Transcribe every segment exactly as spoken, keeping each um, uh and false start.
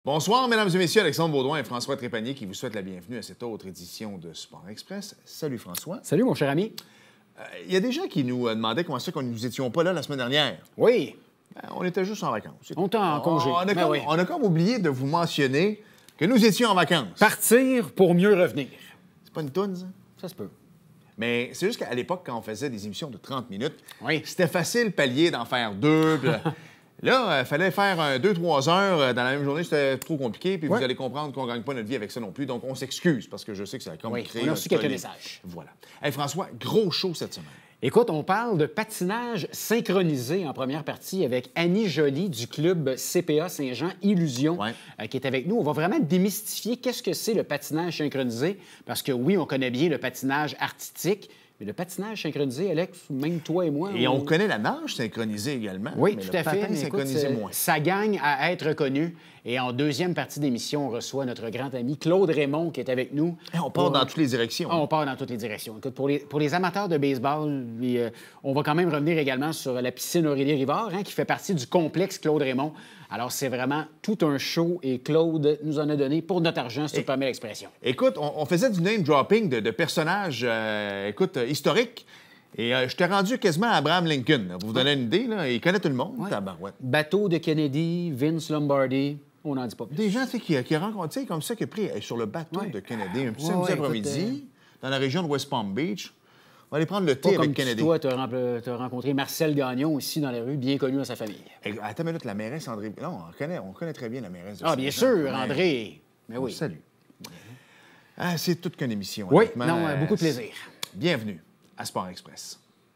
Bonsoir, mesdames et messieurs, Alexandre Baudouin et François Trépanier qui vous souhaitent la bienvenue à cette autre édition de Sport Express. Salut François. Salut mon cher ami. Il euh, y a des gens qui nous euh, demandaient comment ça qu'on nous étions pas là la semaine dernière. Oui. Ben, on était juste en vacances. On était en congé. On a, ben comme, oui. on a comme oublié de vous mentionner que nous étions en vacances. Partir pour mieux revenir. C'est pas une toune, ça? Ça se peut. Mais c'est juste qu'à l'époque, quand on faisait des émissions de trente minutes, oui. c'était facile pallier d'en faire deux. Là, il euh, fallait faire euh, deux, trois heures euh, dans la même journée, c'était trop compliqué, puis ouais. Vous allez comprendre qu'on ne gagne pas notre vie avec ça non plus. Donc, on s'excuse, parce que je sais que ça a comme oui, créé... on a reçu quelques messages. Voilà. Hey, François, gros show cette semaine. Écoute, on parle de patinage synchronisé en première partie avec Annie Joly du club C P A Saint-Jean Illusion ouais. euh, qui est avec nous. On va vraiment démystifier qu'est-ce que c'est le patinage synchronisé, parce que oui, on connaît bien le patinage artistique, mais le patinage synchronisé, Alex, même toi et moi... Et on, on connaît la nage synchronisée également. Oui, mais tout le à fait. Mais synchronisé écoute, moins. Ça gagne à être reconnu. Et en deuxième partie d'émission, on reçoit notre grand ami Claude Raymond qui est avec nous. Et on part pour... dans toutes les directions. Ah, on part dans toutes les directions. Écoute, pour les, pour les amateurs de baseball, et, euh, on va quand même revenir également sur la piscine Aurélie Rivard, hein, qui fait partie du complexe Claude Raymond. Alors, c'est vraiment tout un show et Claude nous en a donné pour notre argent, si et, tu permets l'expression. Écoute, on, on faisait du name dropping de, de personnages, euh, écoute, euh, historiques. Et euh, je t'ai rendu quasiment à Abraham Lincoln. Là. Vous vous donnez une idée, là. Il connaît tout le monde, ouais. Tabarouette. Bateau de Kennedy, Vince Lombardi, on n'en dit pas plus. Des gens, tu sais, qui, qui rencontrent, comme ça, qui a pris sur le bateau ouais. de Kennedy un petit samedi ouais, après-midi, euh... dans la région de West Palm Beach. On va aller prendre le thé pas avec comme Kennedy. Toi, tu as rencontré Marcel Gagnon aussi dans la rue, bien connu à sa famille. Et, attends une minute, la mairesse André... Non, on connaît, on connaît très bien la mairesse de Ah, bien sûr, André. Mais oui. Salut. Ah, c'est toute qu'une émission. Oui, non, euh, beaucoup de plaisir. Bienvenue à Sport Express.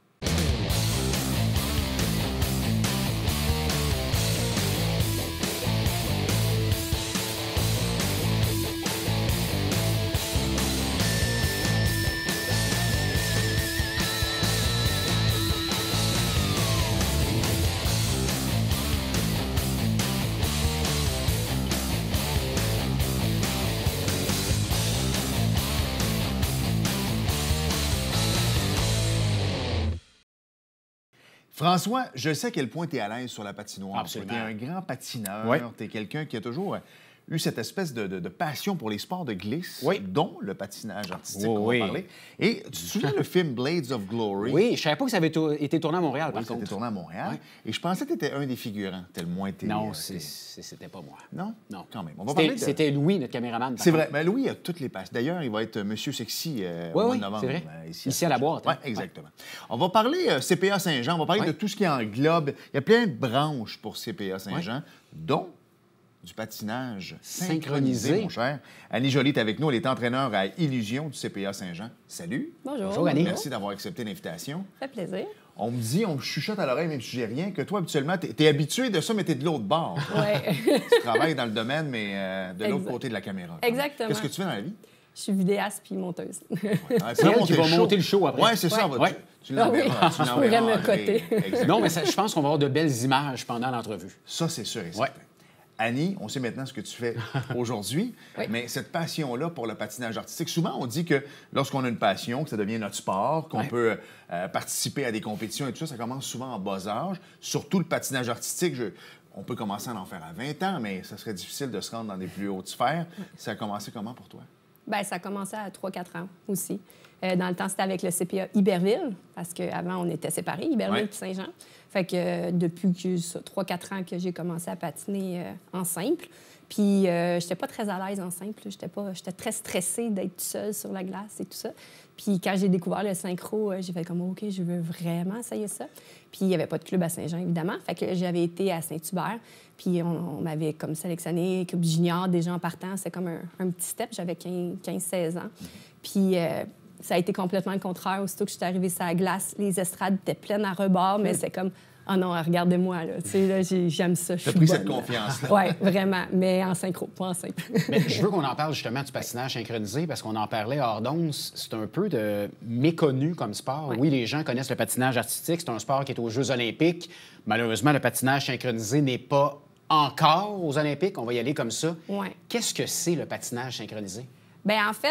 François, je sais à quel point tu es à l'aise sur la patinoire. Absolument. Tu es un grand patineur. Oui. Tu es quelqu'un qui a toujours eu cette espèce de, de, de passion pour les sports de glisse, oui. dont le patinage artistique, oui, on oui. va parler. Et tu te souviens le film Blades of Glory? Oui, je ne savais pas que ça avait été tourné à Montréal, par oui, contre. C'était tourné à Montréal. Oui. Et je pensais que tu étais un des figurants, tellement t'es... Non, c'était pas moi. Non? Non. Quand même. De... C'était Louis, notre caméraman. C'est vrai. Mais Louis a toutes les passes. D'ailleurs, il va être Monsieur Sexy euh, oui, au mois oui, de novembre. c'est vrai. Euh, ici, ici à, à la boîte. Oui, hein? exactement. Ouais. On va parler euh, C P A Saint-Jean. On va parler ouais. de tout ce qui englobe. Il y a plein de branches pour C P A Saint-Jean, ouais. dont du patinage synchronisé, synchronisé, mon cher. Annie Joly est avec nous. Elle est entraîneur à Illusion du C P A Saint-Jean. Salut. Bonjour. Bonjour, Annie. Merci d'avoir accepté l'invitation. Ça fait plaisir. On me dit, on me chuchote à l'oreille, même si j'ai rien, que toi, habituellement, tu es habitué de ça, mais tu es de l'autre bord. Oui. Tu travailles dans le domaine, mais euh, de l'autre côté de la caméra. Exactement. Qu'est-ce que tu fais dans la vie? Je suis vidéaste puis monteuse. Ouais. Ah, c'est elle qui va monter le show après. Oui, c'est ça. Ouais. Tu, tu l'enverras. Ah oui. Je pourrais me coter. Non, mais ça, je pense qu'on va avoir de belles images pendant l'entrevue. Ça, c'est sûr et certain. Ouais. Annie, on sait maintenant ce que tu fais aujourd'hui, oui. mais cette passion-là pour le patinage artistique, souvent on dit que lorsqu'on a une passion, que ça devient notre sport, qu'on ouais. peut euh, participer à des compétitions et tout ça, ça commence souvent en bas âge. Surtout le patinage artistique, je... on peut commencer à en faire à vingt ans, mais ça serait difficile de se rendre dans des plus hautes sphères. Ça a commencé comment pour toi? Bien, ça a commencé à trois quatre ans aussi. Euh, dans le temps, c'était avec le C P A Iberville, parce qu'avant, on était séparés, Iberville ouais. puis Saint-Jean. Fait que euh, depuis que trois quatre ans que j'ai commencé à patiner euh, en simple. Puis, euh, j'étais pas très à l'aise en simple. J'étais pas, j'étais très stressée d'être seule sur la glace et tout ça. Puis, quand j'ai découvert le synchro, euh, j'ai fait comme, OK, je veux vraiment essayer ça. Puis, il n'y avait pas de club à Saint-Jean, évidemment. Fait que j'avais été à Saint-Hubert. Puis, on, on m'avait comme sélectionné, club junior, déjà en partant. C'était comme un, un petit step. J'avais quinze seize ans. Puis, euh, ça a été complètement le contraire. Aussitôt que j'étais arrivée sur la glace, les estrades étaient pleines à rebord, mais c'est comme... Ah oh non, regardez-moi, là. Tu sais, là, j'aime ça. Tu as pris cette confiance-là. Oui, vraiment. Mais en synchro, pas en simple. Mais je veux qu'on en parle justement du patinage synchronisé parce qu'on en parlait hors d'onde. C'est un peu de méconnu comme sport. Ouais. Oui, les gens connaissent le patinage artistique. C'est un sport qui est aux Jeux olympiques. Malheureusement, le patinage synchronisé n'est pas encore aux Olympiques. On va y aller comme ça. Ouais. Qu'est-ce que c'est le patinage synchronisé? Bien, en fait,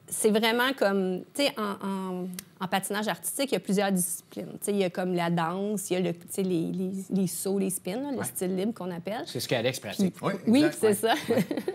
c'est vraiment comme, tu sais, en, en, en patinage artistique, il y a plusieurs disciplines. Tu sais, il y a comme la danse, il y a le, tu sais, les, les, les sauts, les spins, là, le ouais. style libre qu'on appelle. C'est ce qu'Alex pratique. Puis, oui, oui exact, c'est ouais. ça.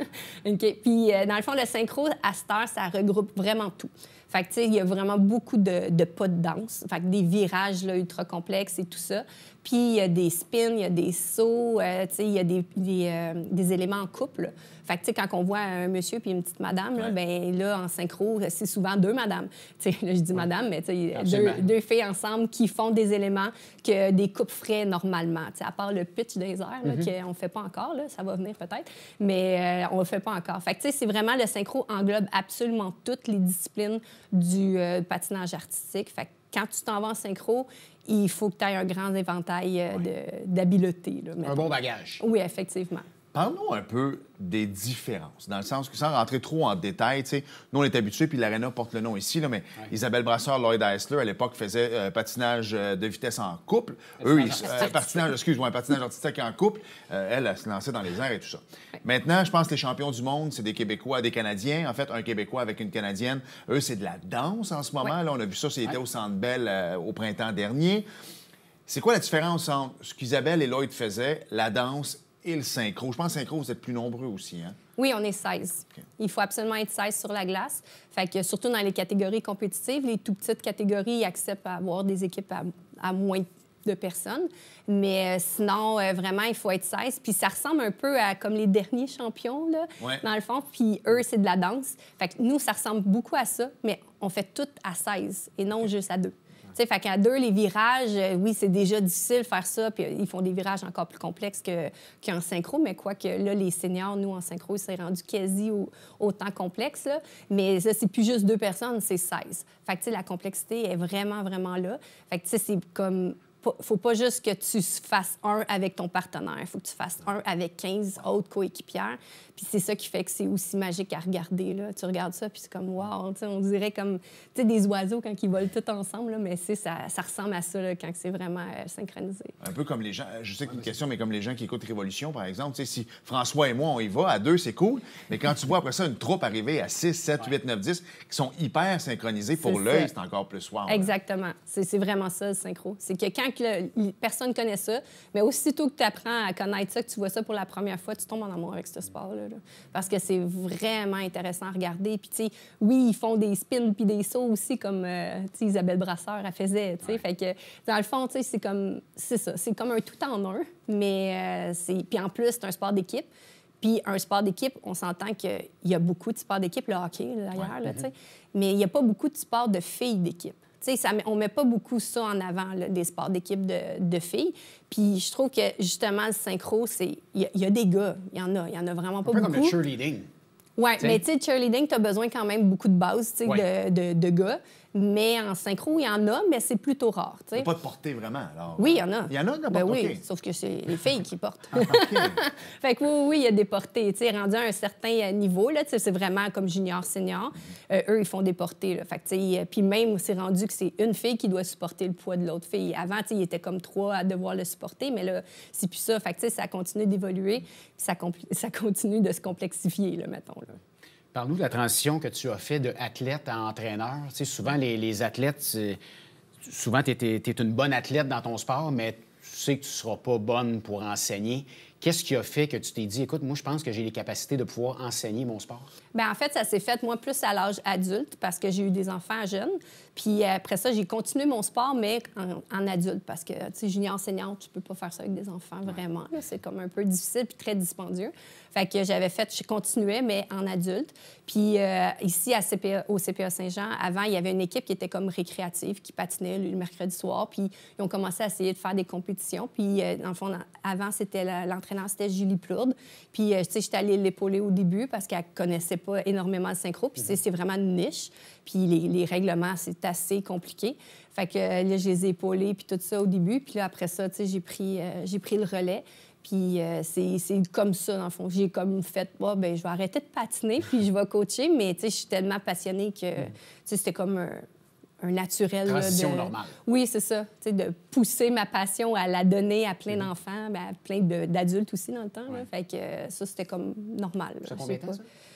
OK. Puis, euh, dans le fond, le synchro, à cette heure, ça regroupe vraiment tout. Fait que, tu sais, il y a vraiment beaucoup de, de pas de danse. Fait que des virages là, ultra complexes et tout ça. Puis, il y a des spins, il y a des sauts, euh, tu sais, il y a des, des, euh, des éléments en couple. Fait que, tu sais, quand on voit un monsieur puis une petite madame, ouais. là, ben là, en synchro, c'est souvent deux madames. Tu sais, là, je dis ouais. madame, mais tu sais, deux, deux filles ensemble qui font des éléments que des couples feraient normalement. Tu sais, à part le pitch des airs, là, mm-hmm. qu'on ne fait pas encore, là, ça va venir peut-être, mais euh, on ne le fait pas encore. Fait que, tu sais, c'est vraiment, le synchro englobe absolument toutes les disciplines du euh, patinage artistique. Fait que quand tu t'en vas en synchro, il faut que tu aies un grand éventail euh, ouais. d'habileté. Un bon bagage. Oui, effectivement. Parle-nous un peu des différences, dans le sens que, sans rentrer trop en détail, tu sais, nous, on est habitués, puis l'Arena porte le nom ici, là, mais ouais. Isabelle Brasseur, Lloyd Eisler, à l'époque, faisait euh, patinage euh, de vitesse en couple. Eux, ils, euh, patinage, excuse-moi, patinage artistique en couple. Euh, elle, elle se lançait dans les airs et tout ça. Ouais. Maintenant, je pense que les champions du monde, c'est des Québécois, des Canadiens. En fait, un Québécois avec une Canadienne. Eux, c'est de la danse en ce moment. Ouais. Là, on a vu ça, c'était ouais. au Centre Bell euh, au printemps dernier. C'est quoi la différence entre ce qu'Isabelle et Lloyd faisaient, la danse et le synchro? Je pense que synchro, vous êtes plus nombreux aussi, hein? Oui, on est seize. Okay. Il faut absolument être seize sur la glace. Fait que surtout dans les catégories compétitives, les tout petites catégories acceptent à avoir des équipes à, à moins de personnes. Mais euh, sinon, euh, vraiment, il faut être seize. Puis ça ressemble un peu à comme les derniers champions, là, ouais. dans le fond. Puis eux, c'est de la danse. Fait que nous, ça ressemble beaucoup à ça, mais on fait tout à seize et non juste à deux. T'sais, fait qu'à deux, les virages, euh, oui, c'est déjà difficile de faire ça, puis euh, ils font des virages encore plus complexes que, qu'en synchro, mais quoique là, les seniors, nous, en synchro, c'est rendu quasi au, autant complexe, là. Mais ça, c'est plus juste deux personnes, c'est seize. Fait que, tu sais, la complexité est vraiment, vraiment là. Fait que, tu sais, c'est comme... Faut pas juste que tu fasses un avec ton partenaire. Il faut que tu fasses un avec quinze autres coéquipières. Puis c'est ça qui fait que c'est aussi magique à regarder, là. Tu regardes ça, puis c'est comme, wow, on dirait comme des oiseaux quand ils volent tous ensemble, là, mais ça, ça ressemble à ça là, quand c'est vraiment euh, synchronisé. Un peu comme les gens, je sais que c'est une question, mais comme les gens qui écoutent Révolution, par exemple. Si François et moi, on y va, à deux, c'est cool, mais quand tu vois après ça une troupe arriver à six, sept, huit, neuf, dix, qui sont hyper synchronisés pour l'œil, c'est encore plus wow. Exactement. C'est vraiment ça, le synchro. C'est que quand le, personne ne connaît ça, mais aussitôt que tu apprends à connaître ça, que tu vois ça pour la première fois, tu tombes en amour avec ce sport-là. Là. Parce que c'est vraiment intéressant à regarder. Puis, tu sais, oui, ils font des spins puis des sauts aussi, comme euh, Isabelle Brasseur, elle faisait. Ouais. Fait que, dans le fond, tu sais, c'est comme, c'est ça, c'est comme un tout en un. Mais, euh, c'est... Puis en plus, c'est un sport d'équipe. Puis un sport d'équipe, on s'entend qu'il y a beaucoup de sports d'équipe, le hockey, d'ailleurs, ouais. mm-hmm. mais il n'y a pas beaucoup de sports de filles d'équipe. Ça, on ne met pas beaucoup ça en avant, là, des sports d'équipe de, de filles. Puis je trouve que, justement, le synchro, c'est... Il y, y a des gars, il y en a. Il y en a vraiment pas un peu beaucoup. Comme le cheerleading. Oui, mais tu sais, cheerleading, tu as besoin quand même beaucoup de bases ouais. de, de, de gars. Mais en synchro, il y en a, mais c'est plutôt rare. Il n'y a pas de portée vraiment, alors? Oui, il y en a. Il y en a de la ben portée? Oui, sauf que c'est les filles qui portent. Ah, okay. Fait que oui, oui, il y a des portées. Tu sais, rendu à un certain niveau, là, c'est vraiment comme junior, senior. Euh, eux, ils font des portées. Là. Fait que, tu sais, puis même, c'est rendu que c'est une fille qui doit supporter le poids de l'autre fille. Avant, tu sais, il était comme trois à devoir le supporter, mais là, c'est plus ça. Fait que, tu sais, ça continue d'évoluer, puis ça, ça continue de se complexifier, là, mettons. Là. Parle-nous de la transition que tu as fait de athlète à entraîneur. Tu sais, souvent, les, les athlètes, souvent, tu es, es une bonne athlète dans ton sport, mais tu sais que tu ne seras pas bonne pour enseigner. Qu'est-ce qui a fait que tu t'es dit, écoute, moi, je pense que j'ai les capacités de pouvoir enseigner mon sport? Bien, en fait, ça s'est fait, moi, plus à l'âge adulte, parce que j'ai eu des enfants jeunes. Puis après ça, j'ai continué mon sport, mais en, en adulte, parce que, tu sais, junior enseignante, tu peux pas faire ça avec des enfants, vraiment. C'est comme un peu difficile puis très dispendieux. Fait que j'avais fait, je continuais, mais en adulte. Puis euh, ici, à C P A, au C P A Saint-Jean, avant, il y avait une équipe qui était comme récréative, qui patinait le mercredi soir. Puis ils ont commencé à essayer de faire des compétitions. Puis, euh, dans le fond, avant, c'était l'entraîneur, c'était Julie Plourde. Puis, euh, tu sais, j'étais allée l'épauler au début parce qu'elle connaissait pas énormément le synchro. Puis, mm-hmm. c'est vraiment une niche. Puis, les, les règlements, c'est assez compliqué. Fait que là, je les ai épaulés, puis tout ça au début. Puis là, après ça, tu sais, j'ai pris, euh, j'ai pris le relais. Puis euh, c'est comme ça, dans le fond. J'ai comme fait, oh, ben je vais arrêter de patiner, puis je vais coacher. Mais, tu sais, je suis tellement passionnée que, mm. tu sais, c'était comme un, un naturel. Transition là, de... normale. Oui, c'est ça. Tu sais, de pousser ma passion à la donner à plein mm. d'enfants, ben, à plein d'adultes aussi dans le temps. Ouais. Là. Fait que euh, ça, c'était comme normal. Ça combien de temps, ça?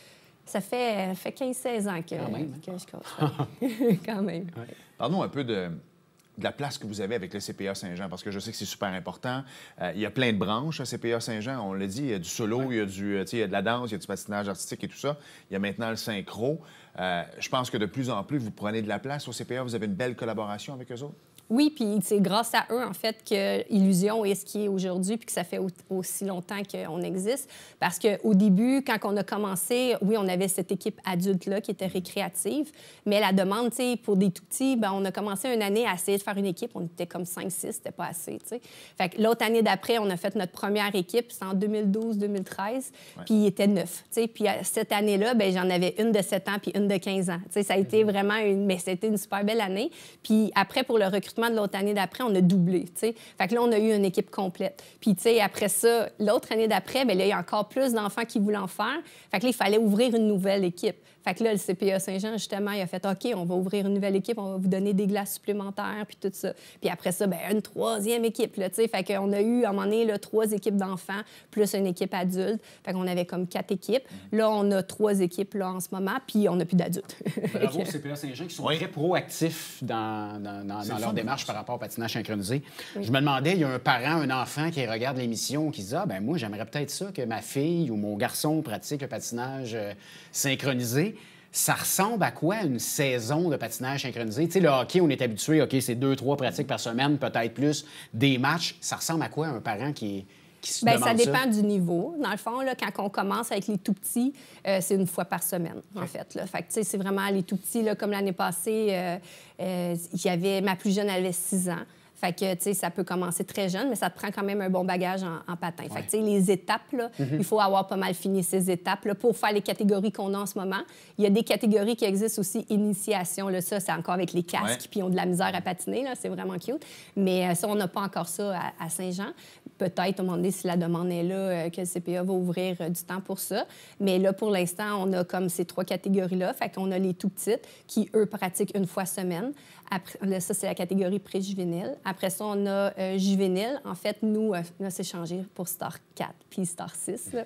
Ça fait, fait quinze seize ans que, Quand même, que je coach. Quand même. Ouais. Parle-nous un peu de, de la place que vous avez avec le C P A Saint-Jean, parce que je sais que c'est super important. Euh, il y a plein de branches à C P A Saint-Jean. On l'a dit, il y a du solo, ouais. il, y a du, il y a de la danse, il y a du patinage artistique et tout ça. Il y a maintenant le synchro. Euh, je pense que de plus en plus, vous prenez de la place au C P A. Vous avez une belle collaboration avec eux autres? Oui, puis c'est grâce à eux, en fait, que Illusion est ce qui est aujourd'hui, puis que ça fait aussi longtemps qu'on existe. Parce qu'au début, quand on a commencé, oui, on avait cette équipe adulte-là qui était récréative, mais la demande, tu sais, pour des tout-petits, bien, on a commencé une année à essayer de faire une équipe. On était comme cinq six, c'était pas assez, tu sais. Fait que l'autre année d'après, on a fait notre première équipe, c'était en deux mille douze deux mille treize, ouais. puis il était neuf, tu sais. Puis cette année-là, bien, j'en avais une de sept ans puis une de quinze ans. Tu sais, ça a été vraiment une... Mais c'était une super belle année. Puis après, pour le recrutement de l'autre année d'après, on a doublé, tu sais. Fait que là, on a eu une équipe complète. Puis, tu sais, après ça, l'autre année d'après, bien là, il y a encore plus d'enfants qui voulaient en faire. Fait que là, il fallait ouvrir une nouvelle équipe. Fait que là, le C P A Saint-Jean, justement, il a fait « OK, on va ouvrir une nouvelle équipe, on va vous donner des glaces supplémentaires, puis tout ça. » Puis après ça, bien, une troisième équipe, là, tu sais. Fait qu'on a eu, à un moment donné, là, trois équipes d'enfants, plus une équipe adulte. Fait qu'on avait comme quatre équipes. Là, on a trois équipes, là, en ce moment, puis on n'a plus d'adultes. Bravo au C P A Saint-Jean, qui sont oui. très proactifs dans, dans, dans, dans leur démarche par rapport au patinage synchronisé. Oui. Je me demandais, il y a un parent, un enfant qui regarde l'émission, qui se dit « Ah, ben moi, j'aimerais peut-être ça, que ma fille ou mon garçon pratique le patinage euh, synchronisé. » Ça ressemble à quoi une saison de patinage synchronisé? Tu sais, le hockey, on est habitué, OK, c'est deux, trois pratiques par semaine, peut-être plus, des matchs. Ça ressemble à quoi un parent qui, qui se Bien, demande ça dépend ça? du niveau. Dans le fond, là, quand on commence avec les tout-petits, euh, c'est une fois par semaine, en fait. Là. Fait que, tu sais, c'est vraiment les tout-petits, là, comme l'année passée, euh, euh, il y avait, ma plus jeune, elle avait six ans. Fait que, tu sais, ça peut commencer très jeune, mais ça te prend quand même un bon bagage en, en patin. Ouais. Fait que, tu sais, les étapes, là, mm-hmm. il faut avoir pas mal fini ces étapes-là pour faire les catégories qu'on a en ce moment. Il y a des catégories qui existent aussi, initiation, là, ça, c'est encore avec les casques, ouais. puis ils ont de la misère à patiner, là, c'est vraiment cute. Mais euh, ça, on n'a pas encore ça à, à Saint-Jean. Peut-être, au moment donné, si la demande est là, euh, que le C P A va ouvrir euh, du temps pour ça. Mais là, pour l'instant, on a comme ces trois catégories-là. Fait qu'on a les tout-petites qui, eux, pratiquent une fois semaine. Après, là, ça, c'est la catégorie pré-juvénile. Après ça, on a euh, juvénile. En fait, nous, euh, là, c'est changé pour Star quatre puis Star six. Là.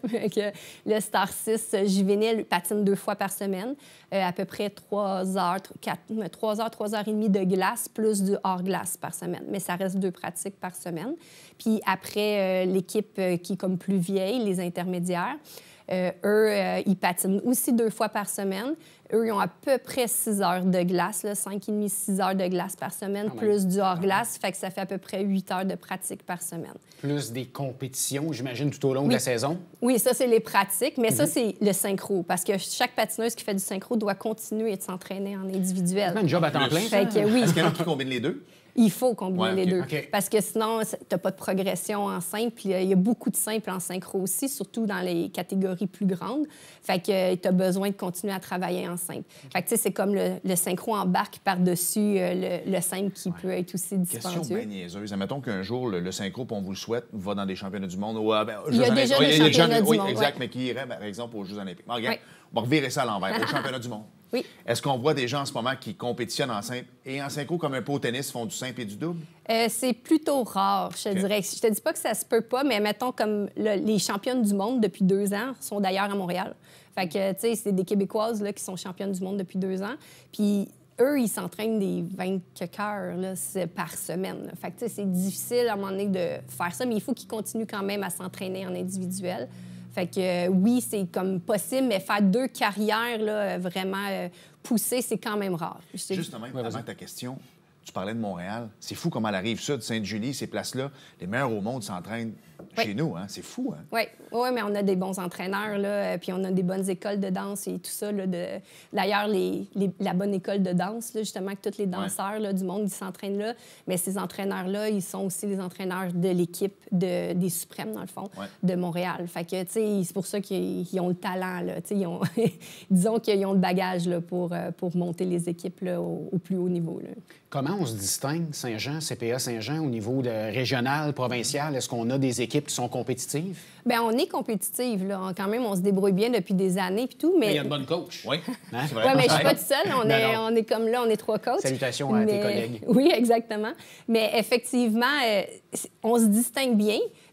Le Star six euh, juvénile patine deux fois par semaine, euh, à peu près trois heures, quatre, trois heures, trois heures et demie de glace, plus du hors-glace par semaine. Mais ça reste deux pratiques par semaine. Puis après, euh, l'équipe euh, qui est comme plus vieille, les intermédiaires, euh, eux, euh, ils patinent aussi deux fois par semaine. Eux, ils ont à peu près six heures de glace, là, cinq et demi, six heures de glace par semaine, ah, plus du hors-glace. Fait que ça fait à peu près huit heures de pratique par semaine. Plus des compétitions, j'imagine, tout au long oui. de la saison? Oui, ça, c'est les pratiques. Mais mm-hmm. ça, c'est le synchro. Parce que chaque patineuse qui fait du synchro doit continuer de s'entraîner en individuel. C'est un job à temps plein. Fait que, oui. Est-ce qu'il y en a qui combinent les deux? Il faut combiner ouais, okay. les deux. Okay. Parce que sinon, tu n'as pas de progression en simple. Il y a beaucoup de simples en synchro aussi, surtout dans les catégories plus grandes. Fait que tu as besoin de continuer à travailler en simple. Fait que, tu sais, c'est comme le, le synchro embarque par-dessus euh, le, le simple qui ouais. peut être aussi dispendieux. Question bien niaiseuse. Admettons qu'un jour, le, le synchro, on vous le souhaite, va dans des championnats du monde. Ou, euh, ben, il y a déjà des championnats du oui, monde. Exact, ouais. mais qui irait, par exemple, aux Jeux olympiques. Bon, regarde, ouais. on va revirer ça à l'envers, aux championnats du monde. Oui. Est-ce qu'on voit des gens en ce moment qui compétitionnent en simple et en synchro comme un peu au tennis, font du simple et du double? Euh, c'est plutôt rare, je te okay. dirais. Je te dis pas que ça se peut pas, mais mettons comme le, les championnes du monde depuis deux ans sont d'ailleurs à Montréal. Fait que, tu sais, c'est des Québécoises là, qui sont championnes du monde depuis deux ans. Puis eux, ils s'entraînent des vingt-quatre heures là, par semaine. Là. Fait que, tu sais, c'est difficile à un moment donné de faire ça, mais il faut qu'ils continuent quand même à s'entraîner en individuel. Fait que euh, oui, c'est comme possible, mais faire deux carrières là, vraiment euh, poussées, c'est quand même rare. Justement, avant ta question, tu parlais de Montréal. C'est fou comment la Rive-Sud, Sainte-Julie, ces places-là, les meilleurs au monde s'entraînent oui. chez nous. Hein? C'est fou. Hein? Oui, ouais, mais on a des bons entraîneurs, là, puis on a des bonnes écoles de danse et tout ça. Là, de... D'ailleurs, les, les, la bonne école de danse, là, justement, que tous les danseurs ouais. là, du monde, ils s'entraînent là. Mais ces entraîneurs-là, ils sont aussi les entraîneurs de l'équipe de, des Suprêmes, dans le fond, ouais. de Montréal. Fait que, tu sais, c'est pour ça qu'ils ont le talent, là. Tu sais, ils ont... disons qu'ils ont le bagage là, pour, pour monter les équipes là, au, au plus haut niveau, là. Comment on se distingue, Saint-Jean, C P A Saint-Jean, au niveau de régional, provincial? Est-ce qu'on a des équipes qui sont compétitives? Bien, on est compétitive, là. Quand même, on se débrouille bien depuis des années puis tout, mais... mais il y a de bonnes coachs. Oui, hein? Oui, mais je suis pas toute seule. On, non, est, non. on est comme là, on est trois coachs. Salutations à mais... tes collègues. Oui, exactement. Mais effectivement, euh, on se distingue bien.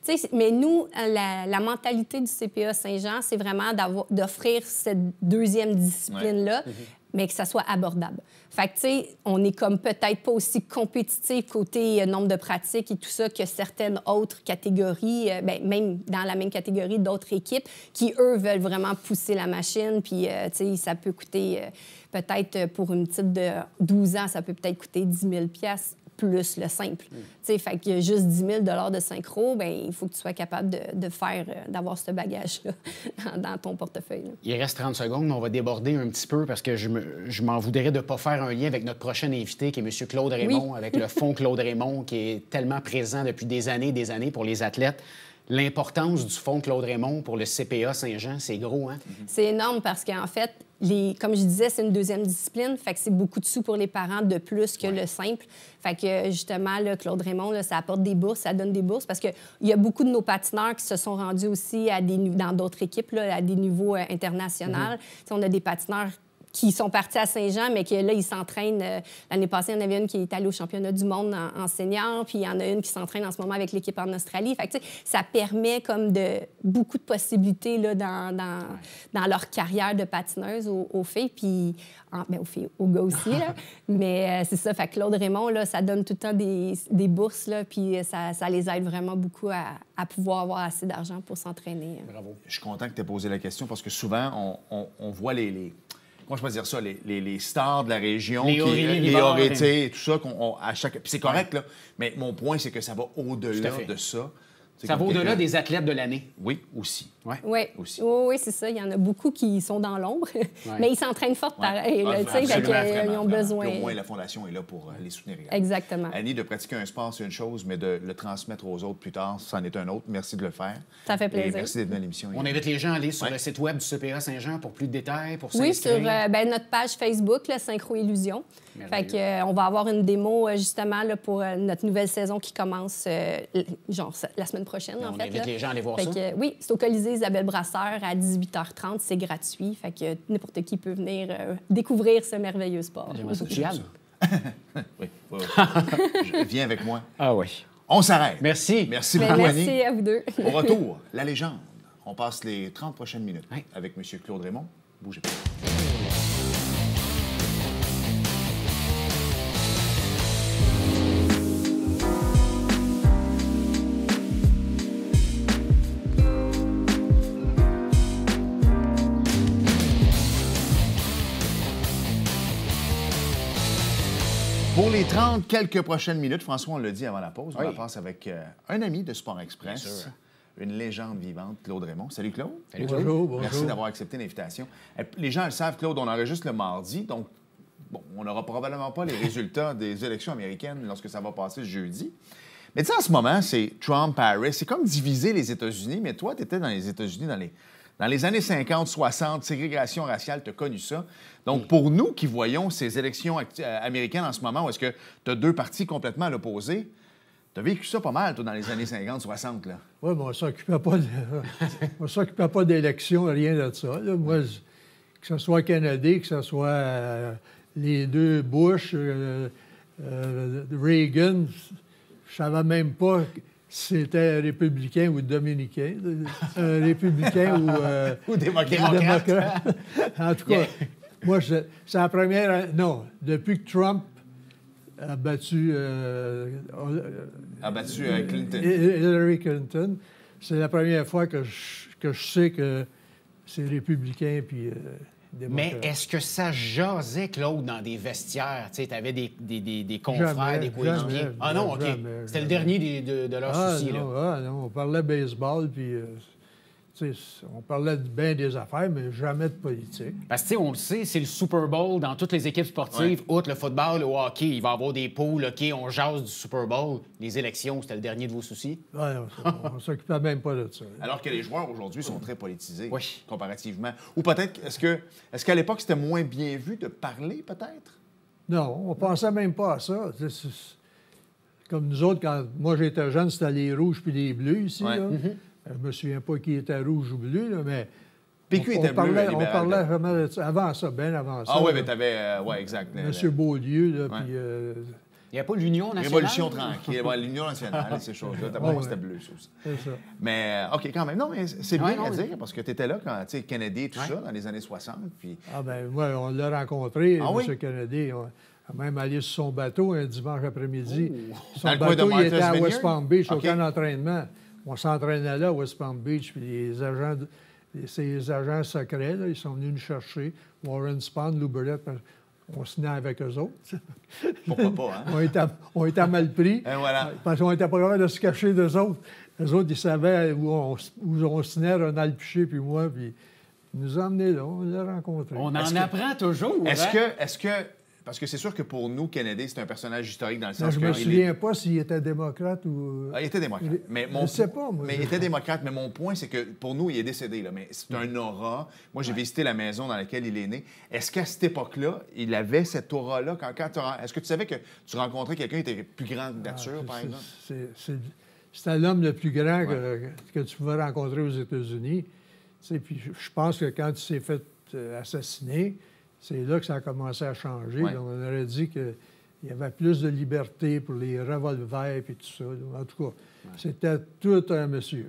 Tu sais, mais nous, la, la mentalité du C P A Saint-Jean, c'est vraiment d'offrir cette deuxième discipline-là, ouais. mm-hmm. mais que ça soit abordable. Fait que, tu sais, on est comme peut-être pas aussi compétitif côté euh, nombre de pratiques et tout ça que certaines autres catégories, euh, bien, même dans la même catégorie d'autres équipes qui, eux, veulent vraiment pousser la machine. Puis, euh, tu sais, ça peut coûter, euh, peut-être pour une petite de douze ans, ça peut peut-être coûter dix mille piastres plus le simple. Mm. Tu sais, fait que juste dix mille dollars de synchro, bien, il faut que tu sois capable de, de faire, euh, d'avoir ce bagage-là dans, dans ton portefeuille. Là. Il reste trente secondes, mais on va déborder un petit peu parce que je, me, je m'en voudrais de ne pas faire un lien avec notre prochain invité, qui est M. Claude Raymond, oui. avec le fonds Claude Raymond, qui est tellement présent depuis des années et des années pour les athlètes. L'importance du fonds Claude Raymond pour le C P A Saint-Jean, c'est gros, hein? C'est énorme parce qu'en fait, les, comme je disais, c'est une deuxième discipline, fait que c'est beaucoup de sous pour les parents de plus que ouais. le simple. Fait que justement, là, Claude Raymond, là, ça apporte des bourses, ça donne des bourses parce qu'il y a beaucoup de nos patineurs qui se sont rendus aussi à des, dans d'autres équipes, là, à des niveaux euh, internationaux. Mm-hmm. On a des patineurs qui sont partis à Saint-Jean, mais que là, ils s'entraînent. Euh, l'année passée, il y en avait une qui est allée au championnat du monde en, en senior, puis il y en a une qui s'entraîne en ce moment avec l'équipe en Australie. Fait que, tu sais, ça permet comme de beaucoup de possibilités là, dans, dans, dans leur carrière de patineuse aux, aux filles, puis en, bien, aux filles, aux gars aussi. Là. mais euh, c'est ça, fait que Claude Raymond, là, ça donne tout le temps des, des bourses, là, puis ça, ça les aide vraiment beaucoup à, à pouvoir avoir assez d'argent pour s'entraîner. Bravo. Je suis content que tu aies posé la question parce que souvent, on, on, on voit les... les... Comment je peux dire ça? Les, les, les stars de la région, les Aurélie, tout ça, qu'on, on, à chaque... Puis c'est correct, ouais. là, mais mon point, c'est que ça va au-delà de ça. C'est ça va au-delà quelqu'un... des athlètes de l'année. Oui, aussi. Oui, ouais. aussi. Oui, oui, c'est ça. Il y en a beaucoup qui sont dans l'ombre, ouais. mais ils s'entraînent fort ouais. pareil. Ah, là, absolument, vraiment, ils ont besoin. Puis au moins, la Fondation est là pour euh, les soutenir. Également. Exactement. Annie, de pratiquer un sport, c'est une chose, mais de le transmettre aux autres plus tard, c'en est un autre. Merci de le faire. Ça fait plaisir. Et merci d'être venu à l'émission. On invite les gens à aller sur ouais. le site web du C P A Saint-Jean pour plus de détails, pour oui, s'inscrire. Oui, sur euh, ben, notre page Facebook, la Synchro Illusion. Fait que, euh, on va avoir une démo, euh, justement, là, pour euh, notre nouvelle saison qui commence, euh, genre, la semaine prochaine, on en fait. invite là. les gens à aller voir fait ça. Que, euh, oui, c'est au Colisée Isabelle Brasseur à dix-huit heures trente. C'est gratuit. Fait que n'importe qui peut venir euh, découvrir ce merveilleux sport. J'aimerais ça. Tu y oui, oui, oui. Je, viens avec moi. Ah oui. On s'arrête. Merci. Merci beaucoup, Annie. Merci à vous deux. Au retour, la légende. On passe les trente prochaines minutes oui. avec M. Claude Raymond. Bougez pas. Pour les trente quelques prochaines minutes, François, on l'a dit avant la pause, oui. on la passe avec euh, un ami de Sport Express, une légende vivante, Claude Raymond. Salut, Claude. Salut, Claude. Bonjour, bonjour. Merci d'avoir accepté l'invitation. Les gens le savent, Claude, on enregistre le mardi, donc bon, on n'aura probablement pas les résultats des élections américaines lorsque ça va passer le jeudi. Mais tu sais, en ce moment, c'est Trump-Harris. C'est comme diviser les États-Unis, mais toi, tu étais dans les États-Unis dans les... Dans les années cinquante, soixante, ségrégation raciale, tu as connu ça. Donc, pour nous qui voyons ces élections américaines en ce moment, où est-ce que tu as deux partis complètement à l'opposé, tu as vécu ça pas mal, toi, dans les années cinquante, soixante, là. Oui, mais on ne s'occupait pas, de... on s'occupait pas d'élections, rien de ça. Là. Moi, que ce soit Kennedy, que ce soit euh, les deux Bush, euh, euh, Reagan, je savais même pas... C'était républicain ou dominicain, euh, républicain ou, euh, ou démocrate. démocrate. En tout cas, yeah. moi, c'est la première... Non, depuis que Trump a battu... Euh, a battu euh, Clinton. Hillary Clinton, c'est la première fois que je, que je sais que c'est républicain puis... Euh, Mais est-ce que ça jasait, Claude, dans des vestiaires? Tu sais, tu avais des, des, des, des confrères, jamais, des coéquipiers. Ah non, OK. C'était le dernier des, de, de leur ah, souci, non, là. Ah non, on parlait baseball, puis... Euh, on parlait de bien des affaires, mais jamais de politique. Parce que, tu sais, on le sait, c'est le Super Bowl dans toutes les équipes sportives. Ouais. Outre le football, le hockey, il va y avoir des poules, OK, on jase du Super Bowl. Les élections, c'était le dernier de vos soucis? Oui, on ne s'occupait même pas de ça. Alors que les joueurs, aujourd'hui, sont très politisés, oui. comparativement. Ou peut-être, est-ce que, est-ce qu'à l'époque, c'était moins bien vu de parler, peut-être? Non, on ne pensait même pas à ça. C'est, c'est, comme nous autres, quand moi j'étais jeune, c'était les rouges puis les bleus ici, ouais. là. Mm-hmm. Je me souviens pas qui était rouge ou bleu, là, mais... P Q on, était on parlait, bleu, on parlait vraiment de ça. Avant ça, bien avant ça. Ah oui, mais tu avais... Euh, oui, exact. M. Beaulieu, là, ouais. puis... Euh, Il n'y a pas l'Union nationale? Révolution tranquille. Ouais, l'Union nationale, ces choses-là. D'abord, Ouais, moi, c'était ouais. bleu, ça aussi. C'est ça. Mais, OK, quand même. Non, mais c'est bien Ouais, non, à mais- dire, parce que tu étais là quand, tu sais, Kennedy et tout Ouais. ça, dans les années soixante. Puis... Ah ben moi, on l'a rencontré, Ah M. oui? Kennedy. On a même allé sur son bateau un dimanche après-midi. Son Dans le coin de bateau, il était à Martha's West Vineyard? Palm Beach, au OK. camp d'entraînement. On s'entraînait là, à West Palm Beach, puis les agents, de- les- ces agents secrets, là, ils sont venus nous chercher. Warren Spahn, Lou Burrett, on se tenait avec eux autres. Pourquoi pas, hein? on, était, on était mal pris. Et voilà. Parce qu'on n'était pas capable de se cacher d'eux autres. Eux autres, ils savaient où on, où on se tenait, Ronald Piché, puis moi, puis ils nous ont emmenés là, on l'a rencontré. On Est-ce en que- apprend toujours. Est-ce hein? que, est-ce que... Parce que c'est sûr que pour nous, Kennedy, c'est un personnage historique dans le Là, sens je que... me il est- souviens pas s'il était démocrate ou... Ah, il était démocrate. Il- Mais je mon... sais pas, moi. Mais il était démocrate, mais mon point, c'est que pour nous, il est décédé, là, mais c'est un aura. Moi, j'ai visité la maison dans laquelle il est né. Est-ce qu'à cette époque-là, il avait cette aura-là? Quand, quand tu ren- Est-ce que tu savais que tu rencontrais quelqu'un qui était plus grand que nature, Ah, par c'est- exemple? c'est- c'est- C'était l'homme le plus grand que, que tu pouvais rencontrer aux États-Unis. Tu sais, puis je je pense que quand il s'est fait euh, assassiner, c'est là que ça a commencé à changer. Ouais. Là, on aurait dit qu'il y avait plus de liberté pour les revolvers et tout ça. là. En tout cas, c'était tout un monsieur.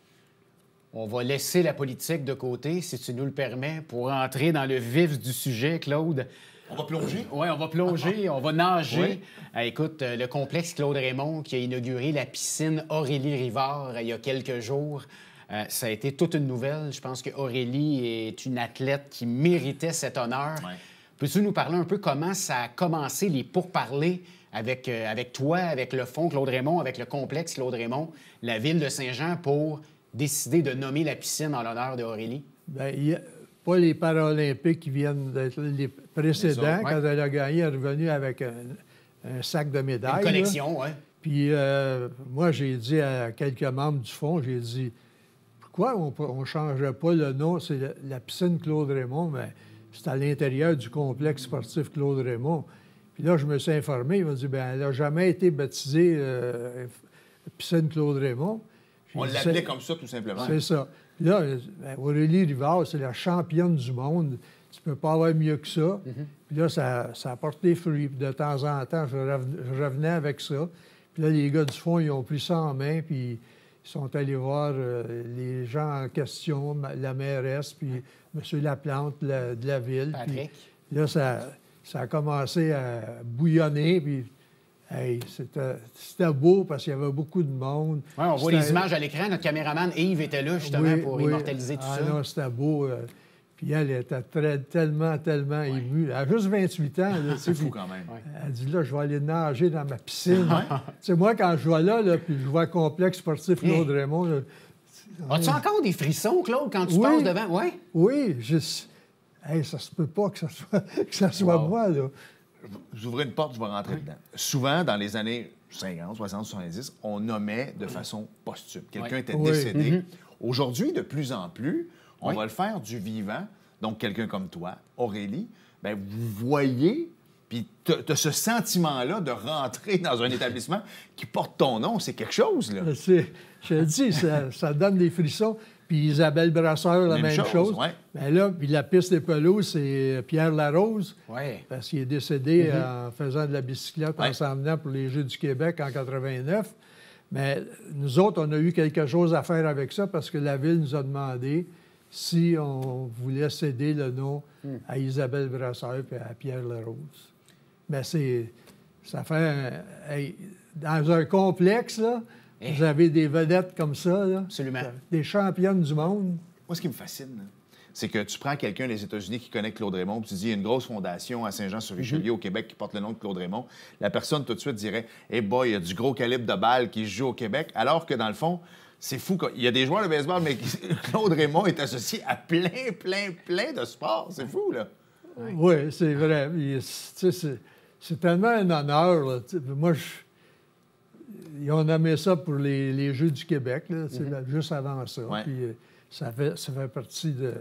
On va laisser la politique de côté, si tu nous le permets, pour entrer dans le vif du sujet, Claude. On va plonger? Oui, on va plonger, on va nager. Oui. Euh, écoute, euh, le complexe Claude Raymond qui a inauguré la piscine Aurélie Rivard euh, il y a quelques jours, euh, ça a été toute une nouvelle. Je pense qu'Aurélie est une athlète qui méritait cet honneur. Ouais. Peux-tu nous parler un peu comment ça a commencé, les pourparlers avec, euh, avec toi, avec le fonds Claude Raymond, avec le complexe Claude Raymond, la ville de Saint-Jean, pour décider de nommer la piscine en l'honneur d'Aurélie? Bien, il y a pas les Paralympiques qui viennent d'être les précédents. Les autres, ouais. Quand elle a gagné, elle est revenue avec un, un sac de médailles. Une là. collection, oui. Puis euh, moi, j'ai dit à quelques membres du fonds, j'ai dit, pourquoi on ne changerait pas le nom? C'est la, la piscine Claude Raymond, mais c'est à l'intérieur du complexe sportif Claude Raymond. Puis là, je me suis informé, il m'a dit, bien, elle n'a jamais été baptisée euh, piscine Claude Raymond. J'ai On dit, l'appelait c'est- comme ça, tout simplement. C'est ça. Puis là, ben, Aurélie Rivard, c'est la championne du monde. Tu peux pas avoir mieux que ça. Puis là, ça, ça a porté fruit. Puis de temps en temps, je reven- je revenais avec ça. Puis là, les gars du fond, ils ont pris ça en main, puis ils sont allés voir euh, les gens en question, ma- la mairesse, puis M. Laplante la- de la ville. Puis Patrick. là, ça, ça a commencé à bouillonner, puis hey, c'était c'était beau parce qu'il y avait beaucoup de monde. Ouais, on voit C'était- les images à l'écran. Notre caméraman Yves était là, justement, oui, pour oui. immortaliser tout ah, ça. non, c'était beau. euh, Puis elle était très, tellement, tellement émue. Elle a juste vingt-huit ans. là, tu sais, C'est fou puis quand même. Elle dit, là, je vais aller nager dans ma piscine. Tu sais, moi, quand je vois là, là puis je vois le complexe sportif Claude Raymond, là, As-tu encore des frissons, Claude, quand tu Oui. passes devant? Oui. oui, juste... Hey, ça se peut pas que ça soit, que ça soit Wow. moi, là. Vous ouvrez une porte, je vais rentrer dedans. Souvent, dans les années cinquante, soixante, soixante-dix, on nommait de façon posthume. Quelqu'un Oui. était Oui. décédé. Aujourd'hui, de plus en plus, on Oui. va le faire du vivant. Donc, quelqu'un comme toi, Aurélie, bien, vous voyez, puis tu as ce sentiment-là de rentrer dans un établissement qui porte ton nom. C'est quelque chose, là. C'est- Je te dis, ça, ça donne des frissons. Puis Isabelle Brasseur, la Même même, chose, chose. ouais. Mais là, puis la piste des pelouses, c'est Pierre Larose. Oui. Parce qu'il est décédé en faisant de la bicyclette Ouais. en s'en venant pour les Jeux du Québec en quatre-vingt-neuf. Mais nous autres, on a eu quelque chose à faire avec ça parce que la Ville nous a demandé si on voulait céder le nom à Isabelle Brasseur et à Pierre Larose. Mais c'est... Ça fait... un- hey, dans un complexe, là, Eh. vous avez des vedettes comme ça, là. Absolument. Des championnes du monde. Moi, ce qui me fascine, là, c'est que tu prends quelqu'un des États-Unis qui connaît Claude Raymond, puis tu dis, il y a une grosse fondation à Saint-Jean-sur-Richelieu, au Québec, qui porte le nom de Claude Raymond. La personne, tout de suite, dirait, « Eh boy, il y a du gros calibre de balles qui se joue au Québec. » Alors que, dans le fond, c'est fou. quoi. Il y a des joueurs de baseball, mais Claude Raymond est associé à plein, plein, plein de sports. C'est fou, là. Oui, c'est vrai. Puis, tu sais, c'est, c'est tellement un honneur. Là. Tu sais, moi, je... ils ont nommé ça pour les, les Jeux du Québec, là, tu sais, là, juste avant ça. Ouais. Puis, euh, ça, fait, ça fait partie de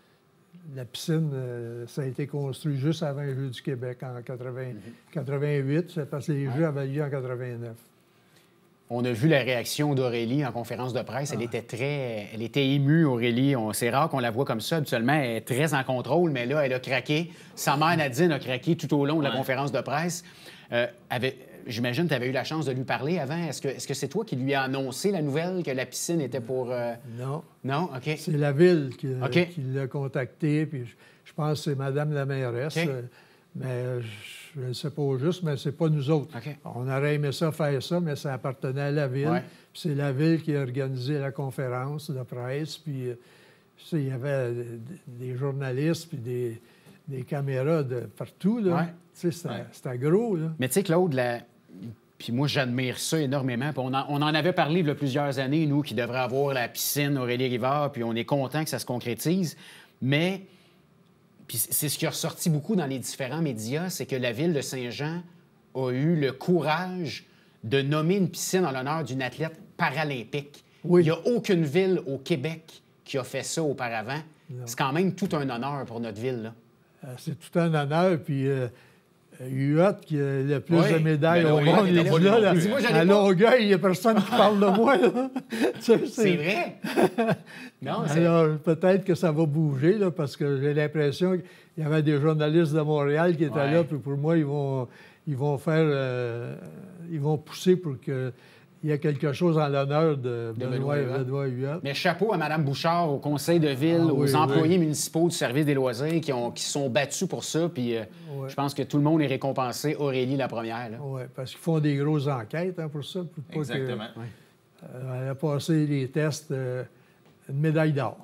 la piscine. euh, ça a été construit juste avant les Jeux du Québec en quatre-vingts quatre-vingt-huit, c'est parce que les Jeux avaient lieu en quatre-vingt-neuf. On a vu la réaction d'Aurélie en conférence de presse. Elle était très... Elle était émue, Aurélie. On... C'est rare qu'on la voit comme ça. Habituellement, elle est très en contrôle, mais là, elle a craqué. Sa mère, Nadine, a craqué tout au long de la Ouais. conférence de presse. Euh, avait... j'imagine que tu avais eu la chance de lui parler avant. Est-ce que est-ce que c'est toi qui lui as annoncé la nouvelle que la piscine était pour... Euh... Non. Non? OK. C'est la ville qui, okay. qui l'a contacté, puis je, je pense que c'est Mme la mairesse. Okay. Euh, mais je ne sais pas au juste, mais c'est pas nous autres. Okay. On aurait aimé ça faire ça, mais ça appartenait à la ville. Ouais. C'est la ville qui a organisé la conférence de presse, puis il y avait des journalistes, puis des, des caméras de partout. Là. Ouais. C'était ouais. c'était gros. Là. Mais tu sais, Claude, la... puis moi, j'admire ça énormément. Puis on, en, on en avait parlé il y a plusieurs années, nous, qui devrait avoir la piscine Aurélie Rivard, puis on est content que ça se concrétise. Mais puis c'est ce qui a ressorti beaucoup dans les différents médias, c'est que la ville de Saint-Jean a eu le courage de nommer une piscine en l'honneur d'une athlète paralympique. Oui. Il n'y a aucune ville au Québec qui a fait ça auparavant. C'est quand même tout un honneur pour notre ville, là. C'est tout un honneur, puis... Euh... U A T qui a le plus oui, de médailles au oui, monde. Il là, là, là, moi, à Longueuil, il n'y a personne qui parle de moi. C'est, c'est vrai. Non, c'est... Alors, peut-être que ça va bouger, là, parce que j'ai l'impression qu'il y avait des journalistes de Montréal qui étaient ouais. là, puis pour moi, ils vont, ils vont faire... Euh, ils vont pousser pour que... Il y a quelque chose en l'honneur de, de Benoît, Benoît U A T. Mais chapeau à Mme Bouchard, au conseil de ville, ah, aux oui, employés oui. municipaux du service des loisirs qui, ont, qui sont battus pour ça. Puis euh, oui. je pense que tout le monde est récompensé. Aurélie, la première. Oui, parce qu'ils font des grosses enquêtes hein, pour ça. Pour pas Exactement. Que, oui. euh, elle a passé les tests, euh, une médaille d'or.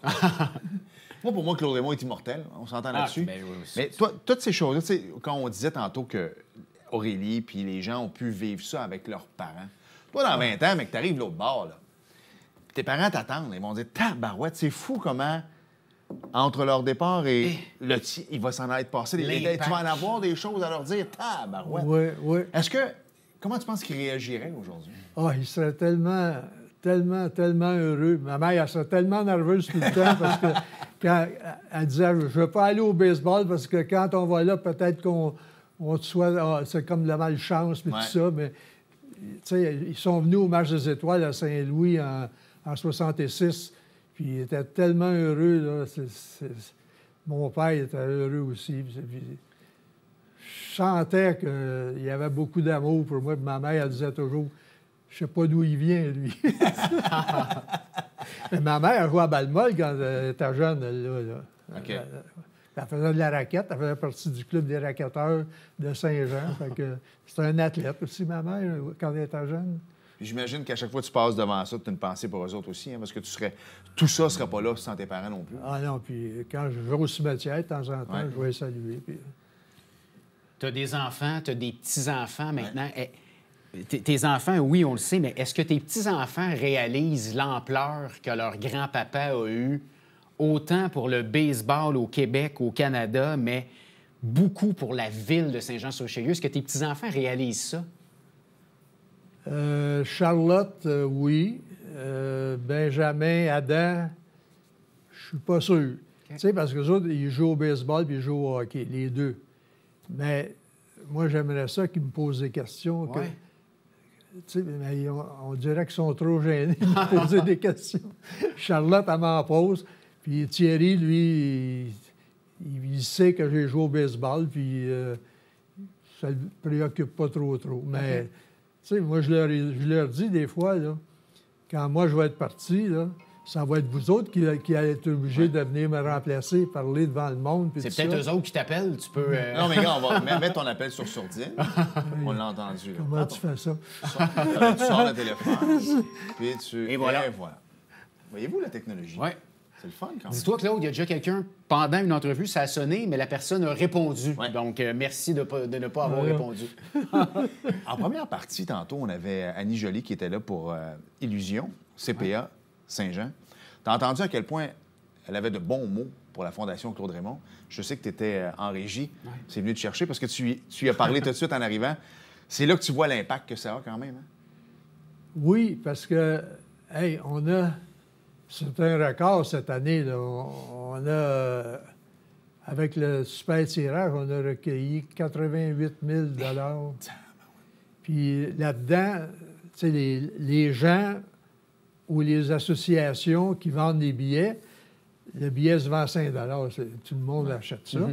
Moi, pour moi, Claude Raymond est immortel. On s'entend ah, là-dessus. Ben oui, Mais toi, toutes ces choses-là, quand on disait tantôt que Aurélie puis les gens ont pu vivre ça avec leurs parents. Toi, dans vingt ans, mec, t'arrives l'autre bord, là. Tes parents t'attendent. Ils vont dire, tabarouette, c'est fou comment, entre leur départ et, et... le tien, il va s'en être passé. Des... Tu vas en avoir des choses à leur dire, tabarouette. Oui, oui. Est-ce que, comment tu penses qu'ils réagiraient aujourd'hui? Ah, oh, ils seraient tellement, tellement, tellement heureux. Ma mère, elle serait tellement nerveuse tout le temps parce que quand elle disait, je ne veux pas aller au baseball parce que quand on va là, peut-être qu'on on soit, oh, c'est comme de la malchance, puis ouais. tout ça, mais... T'sais, ils sont venus au match des étoiles à Saint-Louis en, en soixante-six, puis ils étaient tellement heureux. Là, c'est, c'est... Mon père était heureux aussi. Puis, je sentais qu'il y avait beaucoup d'amour pour moi. Puis ma mère, elle disait toujours, je sais pas d'où il vient, lui. Mais ma mère, elle jouait à balle molle quand elle était jeune. Là, là. Okay. Elle, elle faisait de la raquette. Elle faisait partie du club des raquetteurs de Saint-Jean. Fait que c'était un athlète aussi, ma mère, quand elle était jeune. Puis j'imagine qu'à chaque fois que tu passes devant ça, tu as une pensée pour eux autres aussi, hein, parce que tu serais... tout ça ne serait pas là sans tes parents non plus. Ah non, puis quand je vais au cimetière, de temps en temps, ouais. je vais les saluer. Puis... Tu as des enfants, tu as des petits-enfants maintenant. Ouais. Eh, tes enfants, oui, on le sait, mais est-ce que tes petits-enfants réalisent l'ampleur que leur grand-papa a eue, autant pour le baseball au Québec, au Canada, mais beaucoup pour la ville de Saint-Jean-sur-Richelieu? Est-ce que tes petits-enfants réalisent ça? Euh, Charlotte, euh, oui. Euh, Benjamin, Adam, je suis pas sûr. Okay. Tu sais, parce que les autres, ils jouent au baseball puis ils jouent au hockey, les deux. Mais moi, j'aimerais ça qu'ils me posent des questions. Que, ouais. Tu sais, mais on, on dirait qu'ils sont trop gênés de me poser des questions. Charlotte, elle m'en pose. Puis Thierry, lui, il, il sait que j'ai joué au baseball, puis euh, ça ne le préoccupe pas trop, trop. Mais, okay. tu sais, moi, je leur, je leur dis des fois, là, quand moi, je vais être parti, là, ça va être vous autres qui, qui allez être obligés ouais. de venir me remplacer, parler devant le monde. C'est peut-être ça. Eux autres qui t'appellent, tu peux... Euh... Non, mais gars, on va mettre ton appel sur sourdine. On l'a entendu. Là. Comment ah, tu bon. fais ça? Tu sors le téléphone, puis tu... Et voilà. Et voilà. Voyez-vous la technologie? Oui. C'est le fun, quand même. Dis-toi, Claude, il y a déjà quelqu'un, pendant une entrevue, ça a sonné, mais la personne a répondu. Ouais. Donc, euh, merci de, de ne pas avoir ouais. répondu. En première partie, tantôt, on avait Annie Joly qui était là pour euh, Illusion, C P A, ouais. Saint-Jean. Tu as entendu à quel point elle avait de bons mots pour la Fondation Claude Raymond. Je sais que tu étais euh, en régie. Ouais. C'est venu te chercher parce que tu, tu y as parlé tout de suite en arrivant. C'est là que tu vois l'impact que ça a quand même. Hein? Oui, parce que, hey, on a... C'est un record cette année. Là. On, on a, avec le super tirage, on a recueilli quatre-vingt-huit mille dollars. Puis là-dedans, tu sais, les, les gens ou les associations qui vendent des billets, le billet se vend cinq dollars. Tout le monde achète ça. Mm-hmm.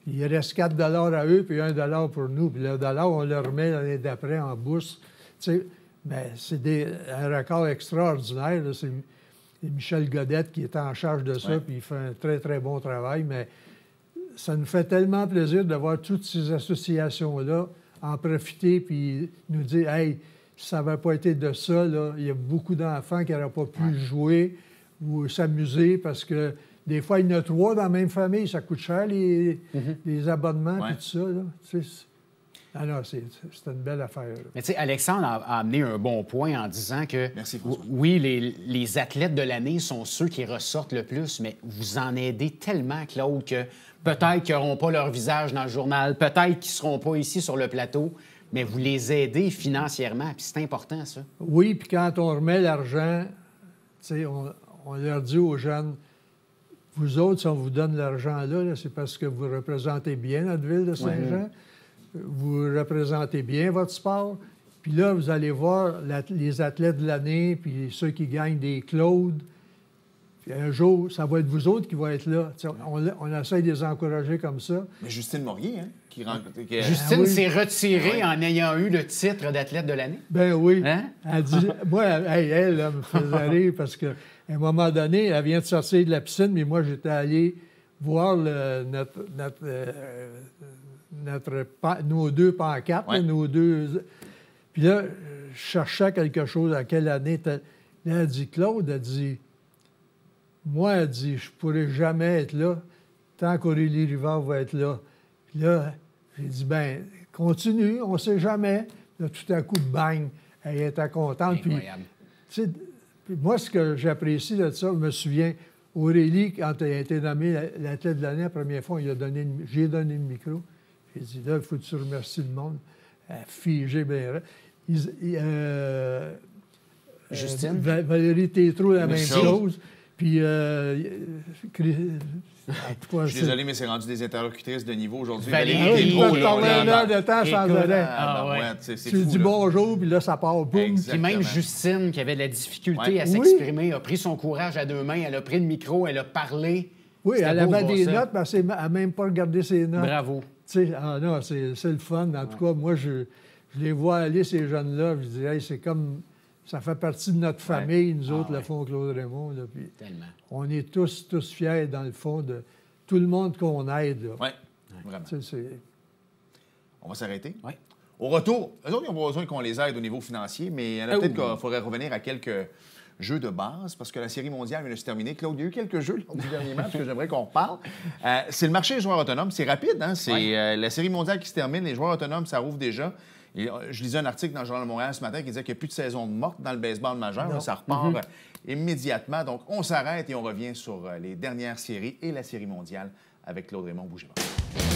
Il reste quatre dollars à eux, puis un dollar pour nous. Puis le dollar, on le remet l'année d'après en bourse. Tu sais, mais c'est des, un record extraordinaire. Là. C'est Michel Godette qui est en charge de ça, ouais. Puis il fait un très, très bon travail. Mais ça nous fait tellement plaisir de voir toutes ces associations-là en profiter puis nous dire « Hey, si ça n'avait pas été de ça, là, il y a beaucoup d'enfants qui n'auraient pas pu ouais. jouer ou s'amuser parce que des fois, il y en a trois dans la même famille. Ça coûte cher, les, mm-hmm. les abonnements et ouais. tout ça. Là. Tu sais, alors, c'est, c'est une belle affaire. Là. Mais tu sais, Alexandre a, a amené un bon point en disant que, Merci, oui, les, les athlètes de l'année sont ceux qui ressortent le plus, mais vous en aidez tellement, Claude, que peut-être qu'ils n'auront pas leur visage dans le journal, peut-être qu'ils ne seront pas ici sur le plateau, mais vous les aidez financièrement, puis c'est important, ça. Oui, puis quand on remet l'argent, tu sais, on, on leur dit aux jeunes, vous autres, si on vous donne l'argent là, là c'est parce que vous représentez bien notre ville de Saint-Jean. Ouais. Vous représentez bien votre sport. Puis là, vous allez voir la, les athlètes de l'année, puis ceux qui gagnent des Claude. Puis un jour, ça va être vous autres qui vont être là. On, on essaie de les encourager comme ça. Mais Justine Morier, hein? Qui rend... qui... Justine ah, oui. s'est retirée ah, oui. en ayant eu le titre d'athlète de l'année. Ben oui. Hein? Elle dit... Moi, hey, elle, elle me faisait rire parce qu'à un moment donné, elle vient de sortir de la piscine, mais moi, j'étais allé voir le, notre... notre euh, Notre, nos deux pancartes, ouais. là, nos deux... Puis là, je cherchais quelque chose à quelle année. Là, elle a dit, Claude, elle dit, moi, elle dit, je ne pourrai jamais être là tant qu'Aurélie Rivard va être là. Puis là, j'ai dit, ben continue, on ne sait jamais. Là, tout à coup, bang, elle était contente. Puis, puis moi, ce que j'apprécie de ça, je me souviens, Aurélie, quand elle a été nommée l'athlète de l'année la première fois, il a donné, j'ai donné le micro. J'ai dit, là, il faut que tu remercies le monde. Elle a figé bien. Ils, ils, euh, Justine. Euh, Valérie Tétrault, la même chose. chose. Puis, euh, je suis désolé, mais c'est rendu des interlocutrices de niveau aujourd'hui. Valérie Tétrault, on parle une heure de temps sans arrêt. Ah, ouais. ouais, tu dis bonjour, puis là, ça part boum. Puis même Justine, qui avait de la difficulté ouais. à s'exprimer, oui. a pris son courage à deux mains, elle a pris le micro, elle a parlé. Oui, elle avait des ça. notes, mais elle n'a même pas regardé ses notes. Bravo. Tu sais, ah non, c'est, c'est le fun. En ouais. tout cas, moi, je, je les vois aller, ces jeunes-là, je dis, hey, c'est comme... Ça fait partie de notre famille, ouais. nous autres, ah, le ouais. Fonds Claude Raymond. Là, puis tellement. On est tous, tous fiers, dans le fond, de tout le monde qu'on aide. Oui, vraiment. Tu sais, c'est... On va s'arrêter. Oui. Au retour, eux autres, ils ont besoin qu'on les aide au niveau financier, mais il y en a oh. peut-être qu'il faudrait revenir à quelques jeux de base, parce que la Série mondiale vient de se terminer. Claude, il y a eu quelques jeux lors du dernier match que j'aimerais qu'on reparle. Euh, c'est le marché des joueurs autonomes. C'est rapide, hein? C'est ouais. euh, la Série mondiale qui se termine. Les joueurs autonomes, ça rouvre déjà. Et, euh, je lisais un article dans le Journal de Montréal ce matin qui disait qu'il n'y a plus de saison de morte dans le baseball majeur. Là, ça repart mm-hmm. immédiatement. Donc, on s'arrête et on revient sur euh, les dernières séries et la Série mondiale avec Claude Raymond. Bougez pas.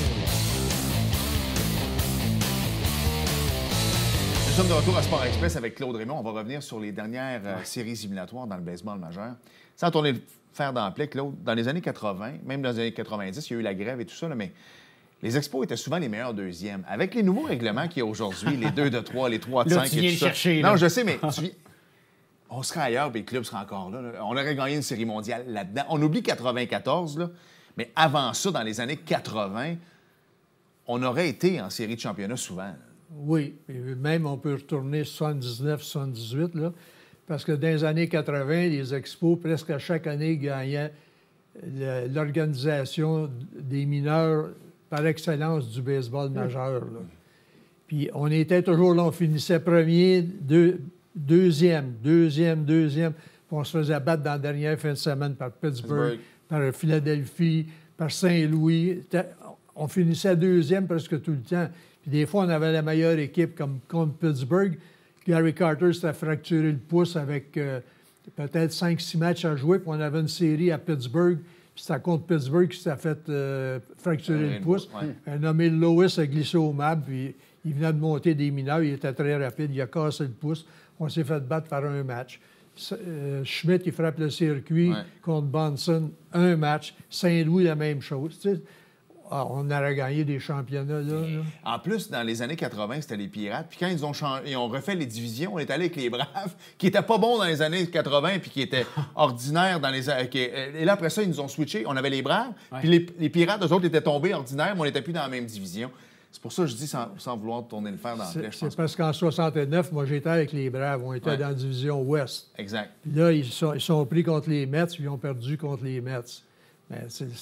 Nous sommes de retour à Sport Express avec Claude Raymond. On va revenir sur les dernières euh, séries éliminatoires dans le baseball majeur. Ça a tourné le fer dans la plaie, Claude. Dans les années quatre-vingt, même dans les années quatre-vingt-dix, il y a eu la grève et tout ça, là, mais les Expos étaient souvent les meilleurs deuxièmes. Avec les nouveaux règlements qu'il y a aujourd'hui, les deux de trois, les trois de cinq et tout ça. Chercher, non, je sais, mais tu... on serait ailleurs et le club serait encore là, là. On aurait gagné une série mondiale là-dedans. On oublie quatre-vingt-quatorze, là, mais avant ça, dans les années quatre-vingt, on aurait été en série de championnat souvent. Là. Oui, et même on peut retourner soixante-dix-neuf soixante-dix-huit, là, parce que dans les années quatre-vingt, les Expos, presque à chaque année, gagnaient le, l'organisation des mineurs par excellence du baseball majeur. Là. Puis on était toujours là, on finissait premier, deux, deuxième, deuxième, deuxième, puis on se faisait battre dans la dernière fin de semaine par Pittsburgh, Pittsburgh. par Philadelphie, par Saint-Louis. On finissait deuxième presque tout le temps. Puis des fois, on avait la meilleure équipe, comme contre Pittsburgh. Gary Carter s'était fracturé le pouce avec euh, peut-être cinq six matchs à jouer, puis on avait une série à Pittsburgh. Puis c'était contre Pittsburgh qui s'était fait euh, fracturer euh, le pouce. Ouais. Un nommé Lois a glissé au map, puis il venait de monter des mineurs. Il était très rapide, il a cassé le pouce. On s'est fait battre par un match. Euh, Schmidt, il frappe le circuit ouais. contre Bonson, un match. Saint-Louis, la même chose. Tu sais, Ah, on aurait gagné des championnats, là. là. En plus, dans les années quatre-vingt, c'était les Pirates. Puis quand ils ont, changé, ils ont refait les divisions, on est allé avec les Braves, qui n'étaient pas bons dans les années quatre-vingt puis qui étaient ordinaires dans les... Qui, et là, après ça, ils nous ont switché. On avait les Braves, ouais. Puis les, les Pirates, eux autres, étaient tombés ordinaires, mais on n'était plus dans la même division. C'est pour ça que je dis, sans, sans vouloir tourner le fer dans la flèche. C'est parce qu'en soixante-neuf, moi, j'étais avec les Braves. On était ouais. dans la division Ouest. Exact. Puis là, ils sont, ils sont pris contre les Mets, puis ils ont perdu contre les Mets. Mais c'est...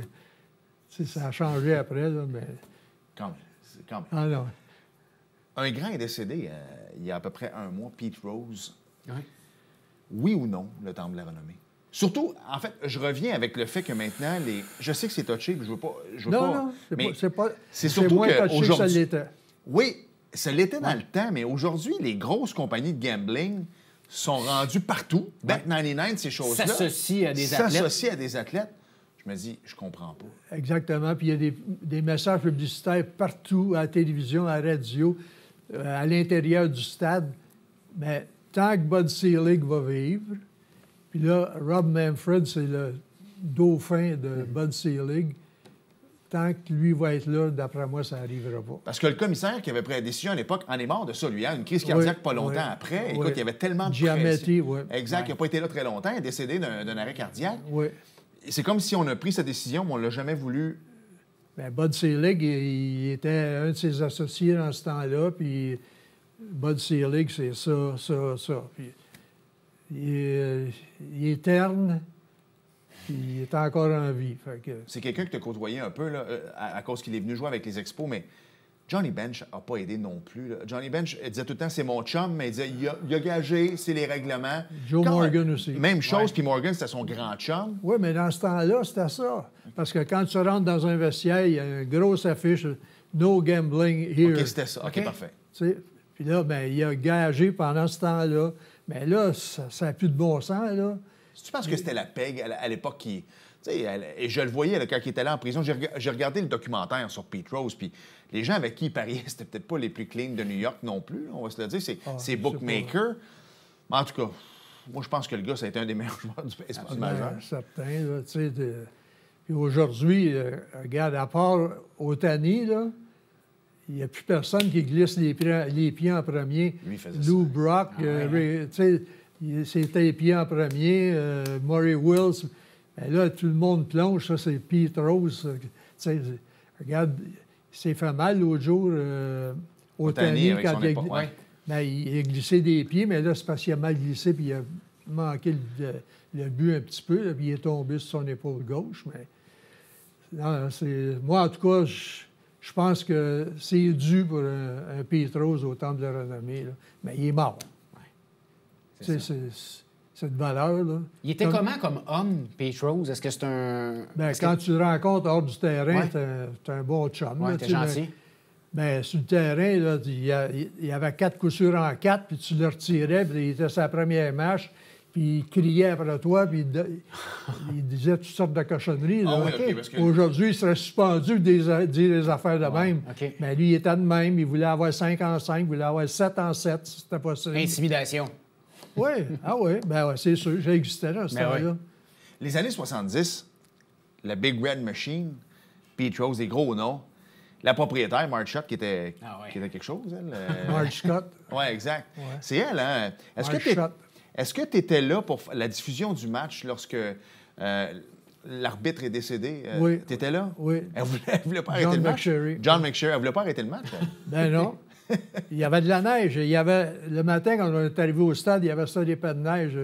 ça a changé après, là, mais... Quand même. Quand même. Ah non. Un grand est décédé euh, il y a à peu près un mois, Pete Rose. Oui. Oui ou non, le Temple de la Renommée? Surtout, en fait, je reviens avec le fait que maintenant, les... je sais que c'est touché, je veux pas... Je veux non, pas... non, c'est mais pas... C'est, pas... c'est surtout moins touché que ça l'était. Oui, ça l'était dans ouais. le temps, mais aujourd'hui, les grosses compagnies de gambling sont rendues partout. Bet ouais. quatre-vingt-dix-neuf, ces choses-là. S'associent à des athlètes. S'associent à des athlètes. Je me dis, je comprends pas. Exactement. Puis il y a des, des messages publicitaires partout, à la télévision, à la radio, euh, à l'intérieur du stade. Mais tant que Bud Selig va vivre, puis là, Rob Manfred, c'est le dauphin de mm. Bud Selig, tant que lui va être là, d'après moi, ça n'arrivera pas. Parce que le commissaire qui avait pris la décision à l'époque en est mort de ça, lui, hein? Une crise cardiaque oui, pas longtemps oui, après. Écoute, oui. il y avait tellement de Giametti, oui. Exact, ouais. il n'a pas été là très longtemps, il est décédé d'un, d'un arrêt cardiaque. Oui. C'est comme si on a pris cette décision, mais on ne l'a jamais voulu. Bien, Bud Selig, il, il était un de ses associés dans ce temps-là, puis Bud Selig, c'est ça, ça, ça. Puis, il, est, il est terne, puis il est encore en vie. Fait que... C'est quelqu'un que tu as côtoyé un peu, là, à, à cause qu'il est venu jouer avec les Expos, mais Johnny Bench n'a pas aidé non plus. Là. Johnny Bench il disait tout le temps, c'est mon chum, mais il disait, il a, il a gagé, c'est les règlements. Joe Quand, Morgan aussi. Même chose, ouais. Puis Morgan, c'était son grand chum. Oui, mais dans ce temps-là, c'était ça. Parce que quand tu rentres dans un vestiaire, il y a une grosse affiche, « No gambling here ». OK, c'était ça. OK, okay. Parfait. T'sais, puis là, bien, il a gagé pendant ce temps-là. Mais là, ça n'a plus de bon sens, là. Tu penses que c'était la pègue à l'époque qui... Elle, et je le voyais là, quand il était là en prison. J'ai, j'ai regardé le documentaire sur Pete Rose, puis les gens avec qui il pariait, c'était peut-être pas les plus clean de New York non plus, on va se le dire. C'est, ah, c'est bookmaker. Mais en tout cas, moi, je pense que le gars, ça a été un des meilleurs joueurs du baseball majeur. Certain, là, tu sais. De... Puis aujourd'hui, euh, regarde, à part Ohtani, là, il n'y a plus personne qui glisse les pieds, les pieds en premier. Lui, il faisait Lou ça. Brock, ah, ouais. euh, tu sais, c'était les pieds en premier. Euh, Maury Wills... Bien là, tout le monde plonge, ça, c'est Pete Rose. Tu sais, regarde, il s'est fait mal l'autre jour euh, au Ohtani, quand il a, ouais. ben, il a glissé des pieds, mais là, c'est parce qu'il a mal glissé, puis il a manqué le, le but un petit peu, là, puis il est tombé sur son épaule gauche. Mais non, c'est, moi, en tout cas, je, je pense que c'est dû pour un, un Pete Rose au Temple de la Renommée, là. Mais il est mort. Ouais. C'est, c'est, c'est cette valeur, là. Il était comme... comment comme homme, Pete Rose? Est-ce que c'est un... Bien, Est-ce quand que... tu le rencontres hors du terrain, ouais. t'es, un, t'es un bon chum. Ouais, t'es gentil. Bien, sur le terrain, là, il, y a, il y avait quatre coups sûrs en quatre, puis tu le retirais, puis il était sa première marche, puis il criait après toi, puis il, il disait toutes sortes de cochonneries. Là. Ah, oui, okay, parce que... Aujourd'hui, il serait suspendu de dire les affaires de ouais, même. Okay. Mais lui, il était de même. Il voulait avoir cinq en cinq, il voulait avoir sept en sept, si c'était possible. Intimidation. Oui, ah oui, ben ouais, c'est sûr, j'existais là, ce temps-là. Ouais. Les années soixante-dix, la Big Red Machine, Pete Rose, des gros noms, la propriétaire, Marge Scott, qui était, ah ouais. qui était quelque chose, elle. Euh... Marge Scott. Oui, exact. Ouais. C'est elle, hein? Est-ce Marge que Scott. Est-ce que tu étais là pour la diffusion du match lorsque euh, l'arbitre est décédé? Euh, oui. Tu étais là? Oui. Elle voulait, elle voulait pas John arrêter le match? McSherry. John McSherry. Elle voulait pas arrêter le match? Ben non. Il y avait de la neige. Il y avait, le matin, quand on est arrivé au stade, il y avait ça, des pas de neige.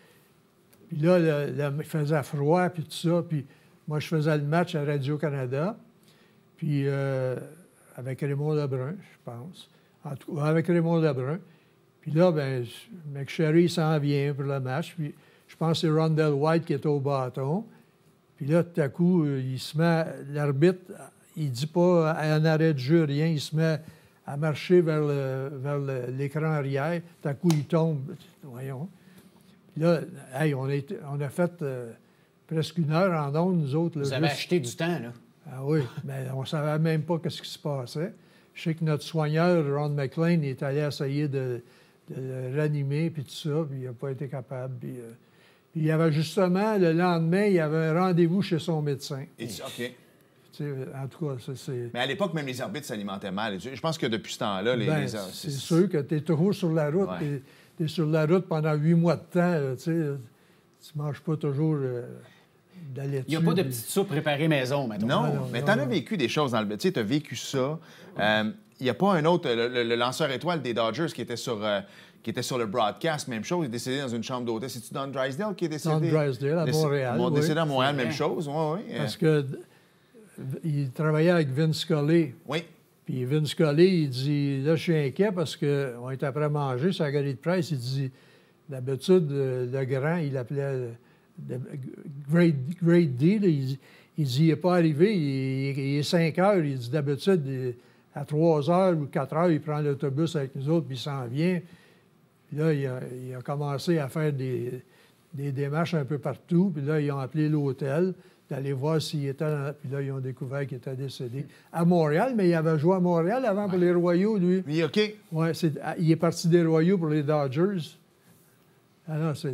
Puis là, le, le, il faisait froid, puis tout ça. Puis moi, je faisais le match à Radio-Canada, puis euh, avec Raymond Lebrun, je pense. En tout cas, avec Raymond Lebrun. Puis là, bien, McSherry s'en vient pour le match. Puis je pense que c'est Rondell White qui est au bâton. Puis là, tout à coup, il se met... L'arbitre, il dit pas un arrêt de jeu, rien. Il se met... à marcher vers, le, vers le, l'écran arrière. Tout à coup, il tombe. Voyons. Puis là, hey, on, a été, on a fait euh, presque une heure en ondes, nous autres. Là, Vous avez juste... acheté du temps, là. Ah oui, mais on ne savait même pas ce qui se passait. Je sais que notre soigneur, Ron McLean, est allé essayer de, de le ranimer, puis tout ça, puis il n'a pas été capable. Puis, euh, puis il y avait justement, le lendemain, il y avait un rendez-vous chez son médecin. Et tu... OK. En tout cas, c'est... Mais à l'époque, même les arbitres s'alimentaient mal. Je pense que depuis ce temps-là, les... Ben, les... c'est sûr que tu es toujours sur la route. Ouais. Tu es sur la route pendant huit mois de temps. Tu ne manges pas toujours euh, de la laitue. Il n'y a pas de petite soupe préparée maison, maintenant. Non, non, non mais tu en as vécu des choses dans le... Tu sais, tu as vécu ça. Il euh, n'y a pas un autre... Le, le, le lanceur étoile des Dodgers qui était sur... Euh, qui était sur le broadcast, même chose, il est décédé dans une chambre d'hôtel. C'est-tu Don Drysdale qui est décédé? Don Drysdale, à Montréal, Déc... oui. Décédé à Montréal, même chose, oui, oui. Parce que il travaillait avec Vince Scully. Oui. Puis Vince Scully, il dit, là, je suis inquiet parce qu'on était après manger sur la galerie de presse. Il dit, d'habitude, le grand, il l'appelait Great, Great D. Là, il, il dit, il n'est pas arrivé, il, il est cinq heures. Il dit, d'habitude, il, à trois heures ou quatre heures, il prend l'autobus avec nous autres, puis il s'en vient. Puis là, il a, il a commencé à faire des, des démarches un peu partout. Puis là, ils ont appelé l'hôtel d'aller voir s'il était dans... Puis là, ils ont découvert qu'il était décédé à Montréal, mais il avait joué à Montréal avant pour les Royaux, lui. Oui, OK. Oui, il est parti des Royaux pour les Dodgers. Ah non, c'est...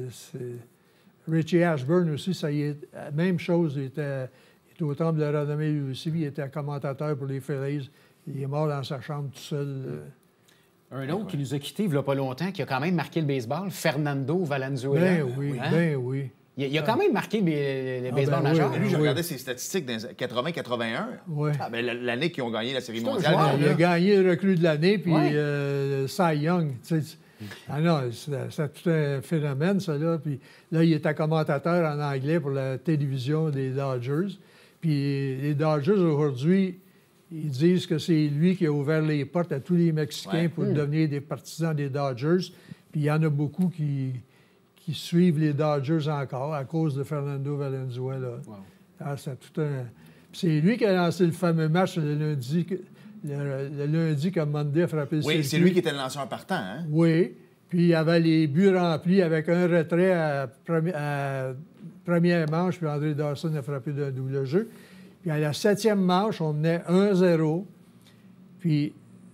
Richie Ashburn aussi, ça y est... Même chose, il était, il était au Temple de la Renommée, lui aussi. Il était commentateur pour les Phillies. Il est mort dans sa chambre tout seul. Euh... Un autre qui nous a quittés il n'y a pas longtemps, qui a quand même marqué le baseball, Fernando Valenzuela. Ben oui, hein? ben oui. Il, il a quand même marqué le, le baseball ah ben majeur. oui, Lui, j'ai oui. regardé ses statistiques dans quatre-vingt quatre-vingt-un. Oui. Ah, ben, l'année qu'ils ont gagné la Série C'est un mondiale. joueur, Il a gagné le recrue de l'année, puis Ouais. euh, Cy Young. Tu sais, ah non, c'est c'est tout un phénomène, ça, là. Puis là, il était commentateur en anglais pour la télévision des Dodgers. Puis les Dodgers, aujourd'hui, ils disent que c'est lui qui a ouvert les portes à tous les Mexicains Ouais. pour Mm. devenir des partisans des Dodgers. Puis il y en a beaucoup qui, qui suivent les Dodgers encore à cause de Fernando Valenzuela. Wow. Ah, c'est tout un... Puis c'est lui qui a lancé le fameux match le lundi, que- le, le lundi quand Monday a frappé le Oui, c'est circuit. lui qui était le lanceur partant, hein? Oui. Puis il y avait les buts remplis avec un retrait à, premi- à première manche, puis André Dawson a frappé d'un double jeu. Puis à la septième manche, on menait un zéro. Puis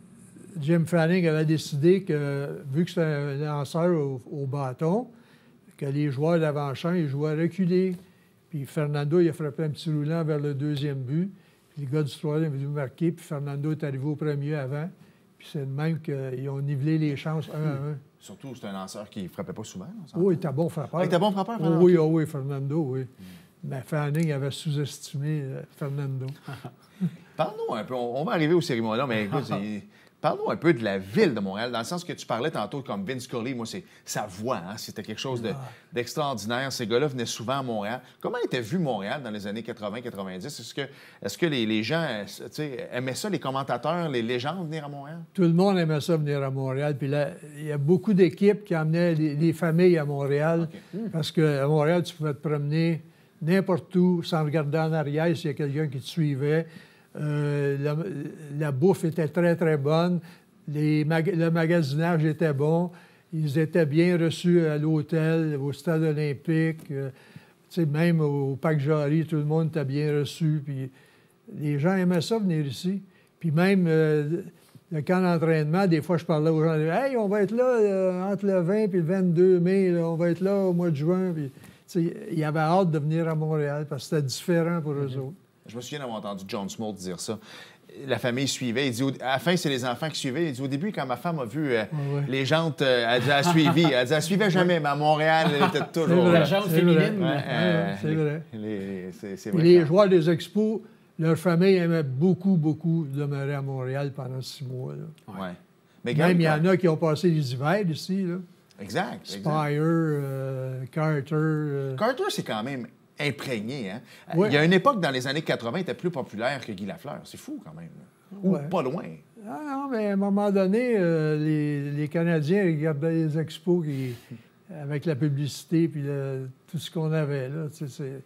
Jim Fanning avait décidé que, vu que c'était un lanceur au, au bâton, que les joueurs d'avant-champ, ils jouaient reculés. Puis Fernando, il a frappé un petit roulant vers le deuxième but. Puis le gars du troisième est venu marquer, puis Fernando est arrivé au premier avant. Puis c'est de même qu'ils ont nivelé les chances un à un. Surtout, c'est un lanceur qui ne frappait pas souvent. on s'entend. Oh, il était bon frappeur. Ah, il était bon frappeur, Oh, Fernando? oui, oh, oui, Fernando, oui. Mais Fanning avait sous-estimé euh, Fernando. Parle-nous un peu, on, on va arriver aux cérémonies, mais écoute, c'est- parle-nous un peu de la ville de Montréal, dans le sens que tu parlais tantôt comme Vince Scully, moi, c'est sa voix, hein, c'était quelque chose de- d'extraordinaire. Ces gars-là venaient souvent à Montréal. Comment était vu Montréal dans les années quatre-vingt quatre-vingt-dix? Est-ce que, est-ce que les, les gens euh, tu sais, aimaient ça, les commentateurs, les légendes venir à Montréal? Tout le monde aimait ça venir à Montréal. Puis là, il y a beaucoup d'équipes qui amenaient les, les familles à Montréal. Parce qu'à Montréal, tu pouvais te promener n'importe où sans regarder en arrière s'il y a quelqu'un qui te suivait. Euh, la, la bouffe était très, très bonne. Les mag- le magasinage était bon. Ils étaient bien reçus à l'hôtel, au stade olympique. Euh, tu sais, même au, au Parc Jarry, tout le monde était bien reçu. Puis les gens aimaient ça, venir ici. Puis même euh, le camp d'entraînement, des fois, je parlais aux gens, « Hey, on va être là euh, entre le vingt et le vingt-deux mai, là, on va être là au mois de juin. » Puis, tu sais, ils avaient hâte de venir à Montréal parce que c'était différent pour eux autres. Je me souviens d'avoir entendu John Smoltz dire ça. La famille suivait. Il dit, au- à la fin, c'est les enfants qui suivaient. Il dit, au début, quand ma femme a vu euh, Ouais, ouais. les jantes, euh, elle dit, elle a suivi. Elle dit, elle suivait jamais, mais à Montréal, elle était C'est toujours vrai, là. La jante c'est vrai. féminine. Ouais, Ouais, euh, ouais, c'est les- vrai. les- c'est- c'est Puis vrai les que- joueurs des Expos, leur famille aimait beaucoup, beaucoup demeurer à Montréal pendant six mois. là. Ouais. Mais Même il y regarde, en a qui ont passé les hivers ici. Là. Exact. exact. Spire, euh, Carter. euh, Carter, c'est quand même imprégné. Hein? Ouais. Il y a une époque dans les années quatre-vingt, il était plus populaire que Guy Lafleur. C'est fou quand même. là. Ou Ouais. pas loin. Ah non, mais à un moment donné, euh, les, les Canadiens regardaient les expos qui- avec la publicité puis le- tout ce qu'on avait. Là, tu sais, c'est-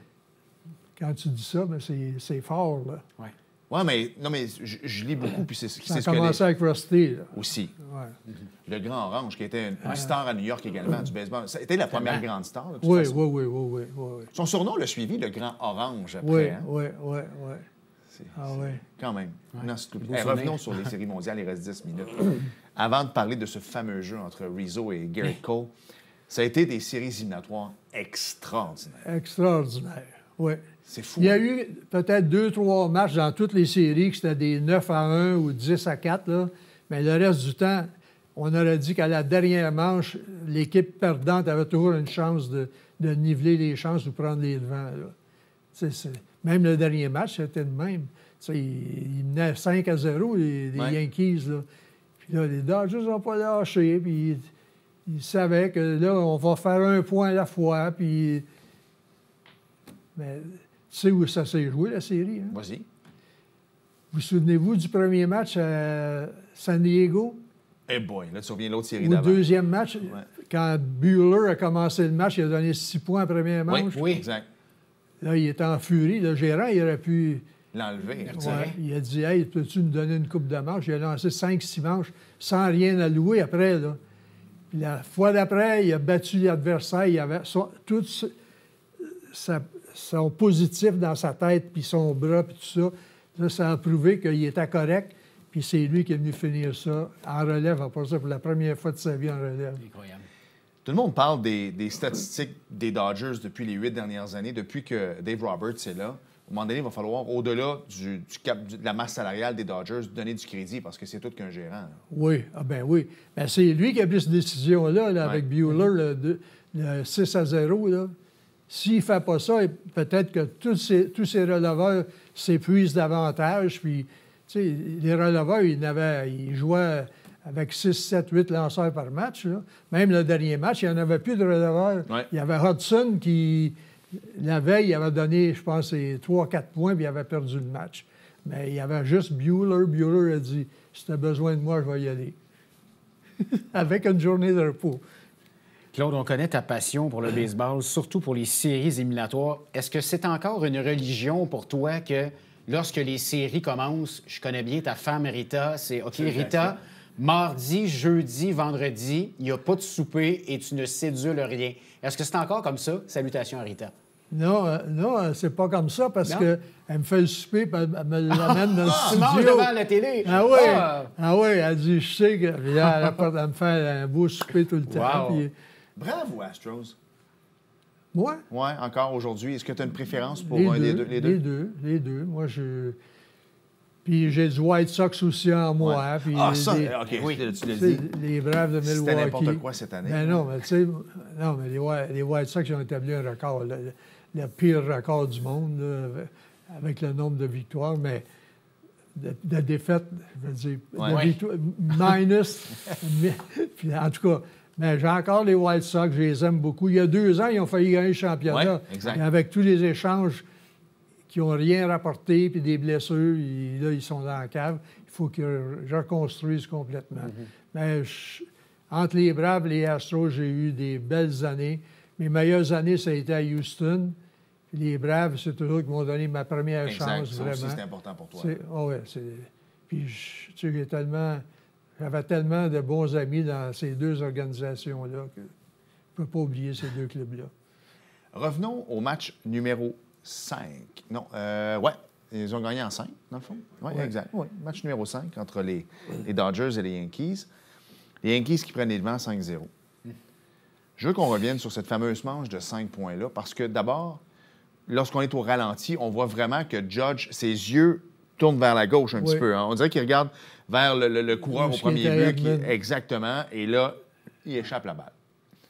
Quand tu dis ça, ben, c'est c'est fort. Là. Ouais. Oui, mais, non, mais je, je lis beaucoup, puis c'est Ça c'est a ce que les- commencé avec Rusty. Là. aussi. Ouais. Le Grand Orange, qui était une, une star à New York également, du baseball. Ça a été la première Tellement. grande star. de toute Oui, façon. oui, oui, oui, oui, oui, oui. Son surnom l'a suivi, le Grand Orange, après. Oui, hein? oui, oui, oui. C'est- Ah c'est- oui. Quand même. Non, c'est tout- Beau Eh, souvenir. revenons sur les séries mondiales, il reste dix minutes. Avant de parler de ce fameux jeu entre Rizzo et Garrett Cole, ça a été des séries éliminatoires extraordinaires. Extraordinaire. Oui. C'est fou. Il y a eu peut-être deux, trois matchs dans toutes les séries que c'était des neuf à un ou dix à quatre, là. Mais le reste du temps, on aurait dit qu'à la dernière manche, l'équipe perdante avait toujours une chance de, de niveler les chances ou prendre les devants. Là. C'est, c'est... Même le dernier match, c'était le même. T'sais, il, il menait cinq à zéro, les, les ouais. Yankees. Là. Puis là, les Dodgers n'ont pas lâché. Puis ils, ils savaient que là, on va faire un point à la fois. Puis... Mais tu sais où ça s'est joué, la série? Hein? Vas-y. Vous souvenez-vous du premier match à San Diego? Eh boy, là, tu reviens de l'autre série Au d'avant. Au deuxième match, ouais. quand Buehler a commencé le match, il a donné six points à la première manche. Oui, oui, exact. Là, il était en furie. Le gérant, il aurait pu... L'enlever. Ouais, il a dit, « Hey, peux-tu me donner une coupe de manche? » Il a lancé cinq six manches sans rien allouer après, là. Puis la fois d'après, il a battu l'adversaire. Il avait son, tout sa, son positif dans sa tête, puis son bras, puis tout ça. Là, ça a prouvé qu'il était correct. Puis c'est lui qui est venu finir ça en relève, après ça, pour la première fois de sa vie en relève. Incroyable. Tout le monde parle des, des statistiques des Dodgers depuis les huit dernières années, depuis que Dave Roberts est là. À un moment donné, il va falloir, au-delà du, du cap, de la masse salariale des Dodgers, donner du crédit parce que c'est tout qu'un gérant. Là. Oui, ah ben oui. Ben c'est lui qui a pris cette décision-là, là, avec ouais. Buehler, le, le six à zéro. Là. S'il ne fait pas ça, peut-être que tous ces, tous ces releveurs s'épuisent davantage. Puis, tu sais, les releveurs, ils, avaient, ils jouaient avec six, sept, huit lanceurs par match. Là. Même le dernier match, il n'y en avait plus de releveurs. Ouais. Il y avait Hudson qui... La veille, il avait donné, je pense, trois quatre points, puis il avait perdu le match. Mais il y avait juste Buehler. Buehler a dit, « Si tu as besoin de moi, je vais y aller. » Avec une journée de repos. Claude, on connaît ta passion pour le baseball, surtout pour les séries éliminatoires. Est-ce que c'est encore une religion pour toi que lorsque les séries commencent, je connais bien ta femme Rita, c'est « OK, Rita, mardi, jeudi, vendredi, il n'y a pas de souper et tu ne cédules rien. » Est-ce que c'est encore comme ça? Salutations à Rita. Non, euh, non, c'est pas comme ça parce qu'elle me fait le souper et elle me l'amène dans le ah, studio. Tu manges devant la télé? Ah oui, ah. ah oui, elle dit, je sais que... Puis là, elle, elle me fait un beau souper tout le temps. Wow. Puis... Bravo, Astros. Moi? Oui, encore aujourd'hui. Est-ce que tu as une préférence pour les un deux, des deux? Les deux, les deux. Les deux. Moi, je... Puis j'ai du White Sox aussi en moi. Ouais. Puis ah, ça, des, OK, oui. tu l'as dit. Les Braves de Milwaukee. C'était n'importe quoi cette année. Ben non, mais tu sais, non, mais les, les White Sox ont établi un record, le, le pire record du monde, là, avec le nombre de victoires, mais de, de défaites, je veux dire, ouais. de victoires, minus. mais, puis en tout cas, mais j'ai encore les White Sox, je les aime beaucoup. Il y a deux ans, ils ont failli gagner le championnat. Ouais, exact. Avec tous les échanges qui n'ont rien rapporté, puis des blessures, ils, là, ils sont dans la cave. Il faut qu'ils reconstruisent complètement. Mm-hmm. Mais je, entre les Braves et les Astros, j'ai eu des belles années. Mes meilleures années, ça a été à Houston. Les Braves, c'est toujours qui m'ont donné ma première exact. chance, ça vraiment. Aussi, c'est important pour toi. C'est, oh ouais, c'est, puis, je, tu sais, j'ai tellement... J'avais tellement de bons amis dans ces deux organisations-là que je ne peux pas oublier ces deux clubs-là. Revenons au match numéro cinq. Non, euh, ouais, ils ont gagné en cinq, dans le fond. Oui, ouais. exact. Ouais. Match numéro cinq entre les, les Dodgers et les Yankees. Les Yankees qui prennent les devants cinq zéro. Je veux qu'on revienne sur cette fameuse manche de cinq points-là, parce que d'abord, lorsqu'on est au ralenti, on voit vraiment que Judge, ses yeux tournent vers la gauche un oui. petit peu. Hein. On dirait qu'il regarde vers le, le, le coureur au premier but. Qui, exactement. Et là, il échappe la balle.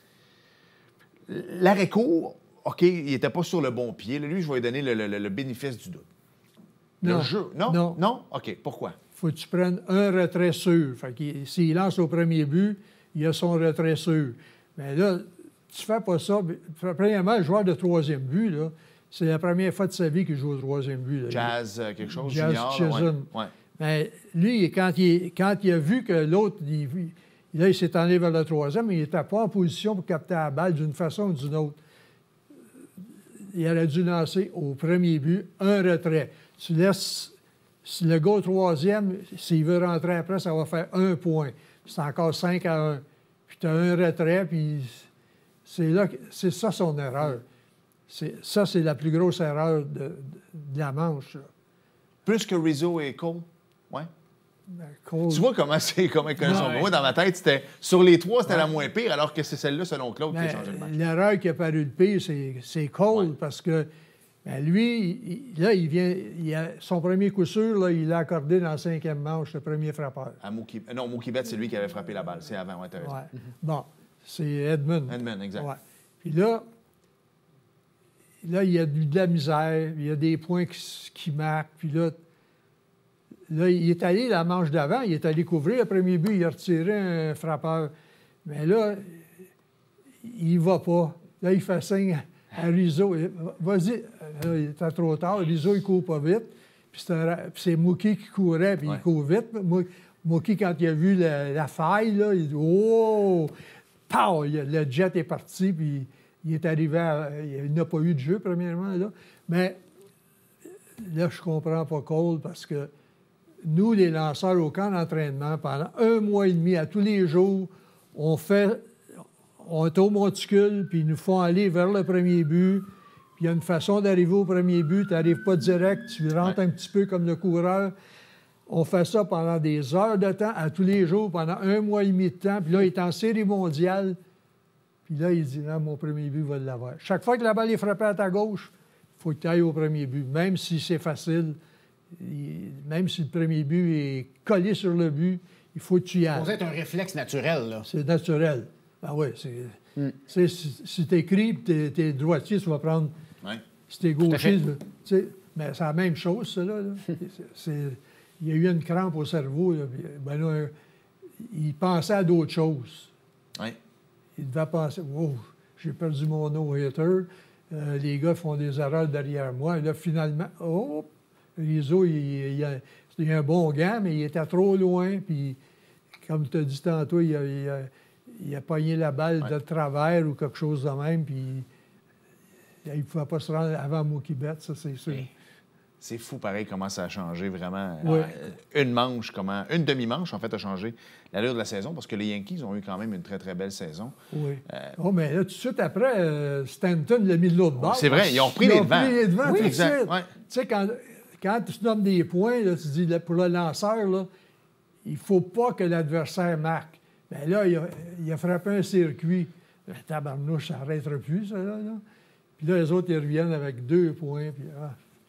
L'arrêt-court, OK, il n'était pas sur le bon pied. Là, lui, je vais lui donner le, le, le bénéfice du doute. Non. Le jeu. Non? Non. Non? OK. Pourquoi? Faut que tu prennes un retrait sûr. Fait que s'il lance au premier but, il a son retrait sûr. Mais là, tu fais pas ça. Premièrement, le joueur de troisième but, là, c'est la première fois de sa vie qu'il joue au troisième but. Là. Jazz, euh, quelque chose, Jazz junior. Chisholm. Ouais. Ouais. Mais lui, quand il, quand il a vu que l'autre, il, là, il s'est enlevé vers le troisième, mais il n'était pas en position pour capter la balle d'une façon ou d'une autre. Il aurait dû lancer au premier but un retrait. Tu laisses le gars au troisième, s'il veut rentrer après, ça va faire un point. C'est encore cinq à un. Puis tu as un retrait, puis c'est là que, c'est ça son erreur. C'est, ça, c'est la plus grosse erreur de, de, de la manche. Là. Plus que Rizzo et Cole? Oui. Ben, Cole... Tu vois comment c'est comment ils connaissent. Moi, dans ma tête, c'était sur les trois, c'était ouais. la moins pire, alors que c'est celle-là, selon Claude, ben, qui a changé le match. L'erreur qui a paru le pire, c'est, c'est Cole, ouais. parce que Mais lui, il, là, il vient. Il a, son premier coup sûr, là, il l'a accordé dans la cinquième manche, le premier frappeur. À Mookie... Non, Mookie Betts, c'est lui qui avait frappé la balle. C'est avant, ouais, t'as raison. Ouais. Bon, c'est Edmund. Edmund, exact. Ouais. Puis là, là, il y a de la misère, il y a des points qui, qui marquent. Puis là, là, il est allé la manche d'avant, il est allé couvrir le premier but, il a retiré un frappeur. Mais là, il va pas. Là, il fait signe à Rizzo. Vas-y, là, il était trop tard. Rizzo, il court pas vite. Puis c'est Mookie qui courait, puis ouais. il court vite. Mookie, quand il a vu la, la faille, là, il dit « Oh! » Pow! Le jet est parti, puis il est arrivé à... Il n'a pas eu de jeu, premièrement, là. Mais là, je comprends pas Cole, parce que nous, les lanceurs au camp d'entraînement, pendant un mois et demi, à tous les jours, on fait... On est au monticule, puis ils nous font aller vers le premier but. Puis il y a une façon d'arriver au premier but. Tu n'arrives pas direct, tu rentres ouais. un petit peu comme le coureur. On fait ça pendant des heures de temps, à tous les jours, pendant un mois et demi de temps. Puis là, il est en série mondiale. Puis là, il dit, non, mon premier but va l'avoir. Chaque fois que la balle est frappée à ta gauche, il faut que tu ailles au premier but. Même si c'est facile, même si le premier but est collé sur le but, il faut que tu y ailles. Ça être un réflexe naturel, là. C'est naturel. Ben oui, c'est... Mm. Si, si tu écris et tu es droitier, tu vas prendre... Ouais. Si tu es gaucher, mais c'est la même chose, ça, là. là. c'est, il y a eu une crampe au cerveau. Là, puis, ben là, il pensait à d'autres choses. Ouais. Il devait penser, wow, j'ai perdu mon no-hitter. Euh, les gars font des erreurs derrière moi. Et là, finalement, oh, Rizzo, il, il, a, il a un bon gant, mais il était trop loin. Puis, comme tu as dit tantôt, il a, il a, il a pogné la balle ouais. de travers ou quelque chose de même. Puis, il ne pouvait pas se rendre avant Mookie Betts, ça, c'est sûr. Hey. C'est fou, pareil, comment ça a changé vraiment. Oui. Euh, une manche, comment... Une demi-manche, en fait, a changé l'allure de la saison parce que les Yankees ont eu quand même une très, très belle saison. Oui. Euh... Oh, mais là, tout de suite après, euh, Stanton l'a mis de l'autre bord. C'est vrai, ils ont repris ils les ont devants. Pris les devants oui, tout exact. De suite. Ouais. Tu sais, quand, quand tu nommes des points, là, tu dis, là, pour le lanceur, là, il ne faut pas que l'adversaire marque. Bien là, il a, il a frappé un circuit. La tabarnouche, ça n'arrêtera plus, ça, là, là. Puis là, les autres, ils reviennent avec deux points. Puis, ah.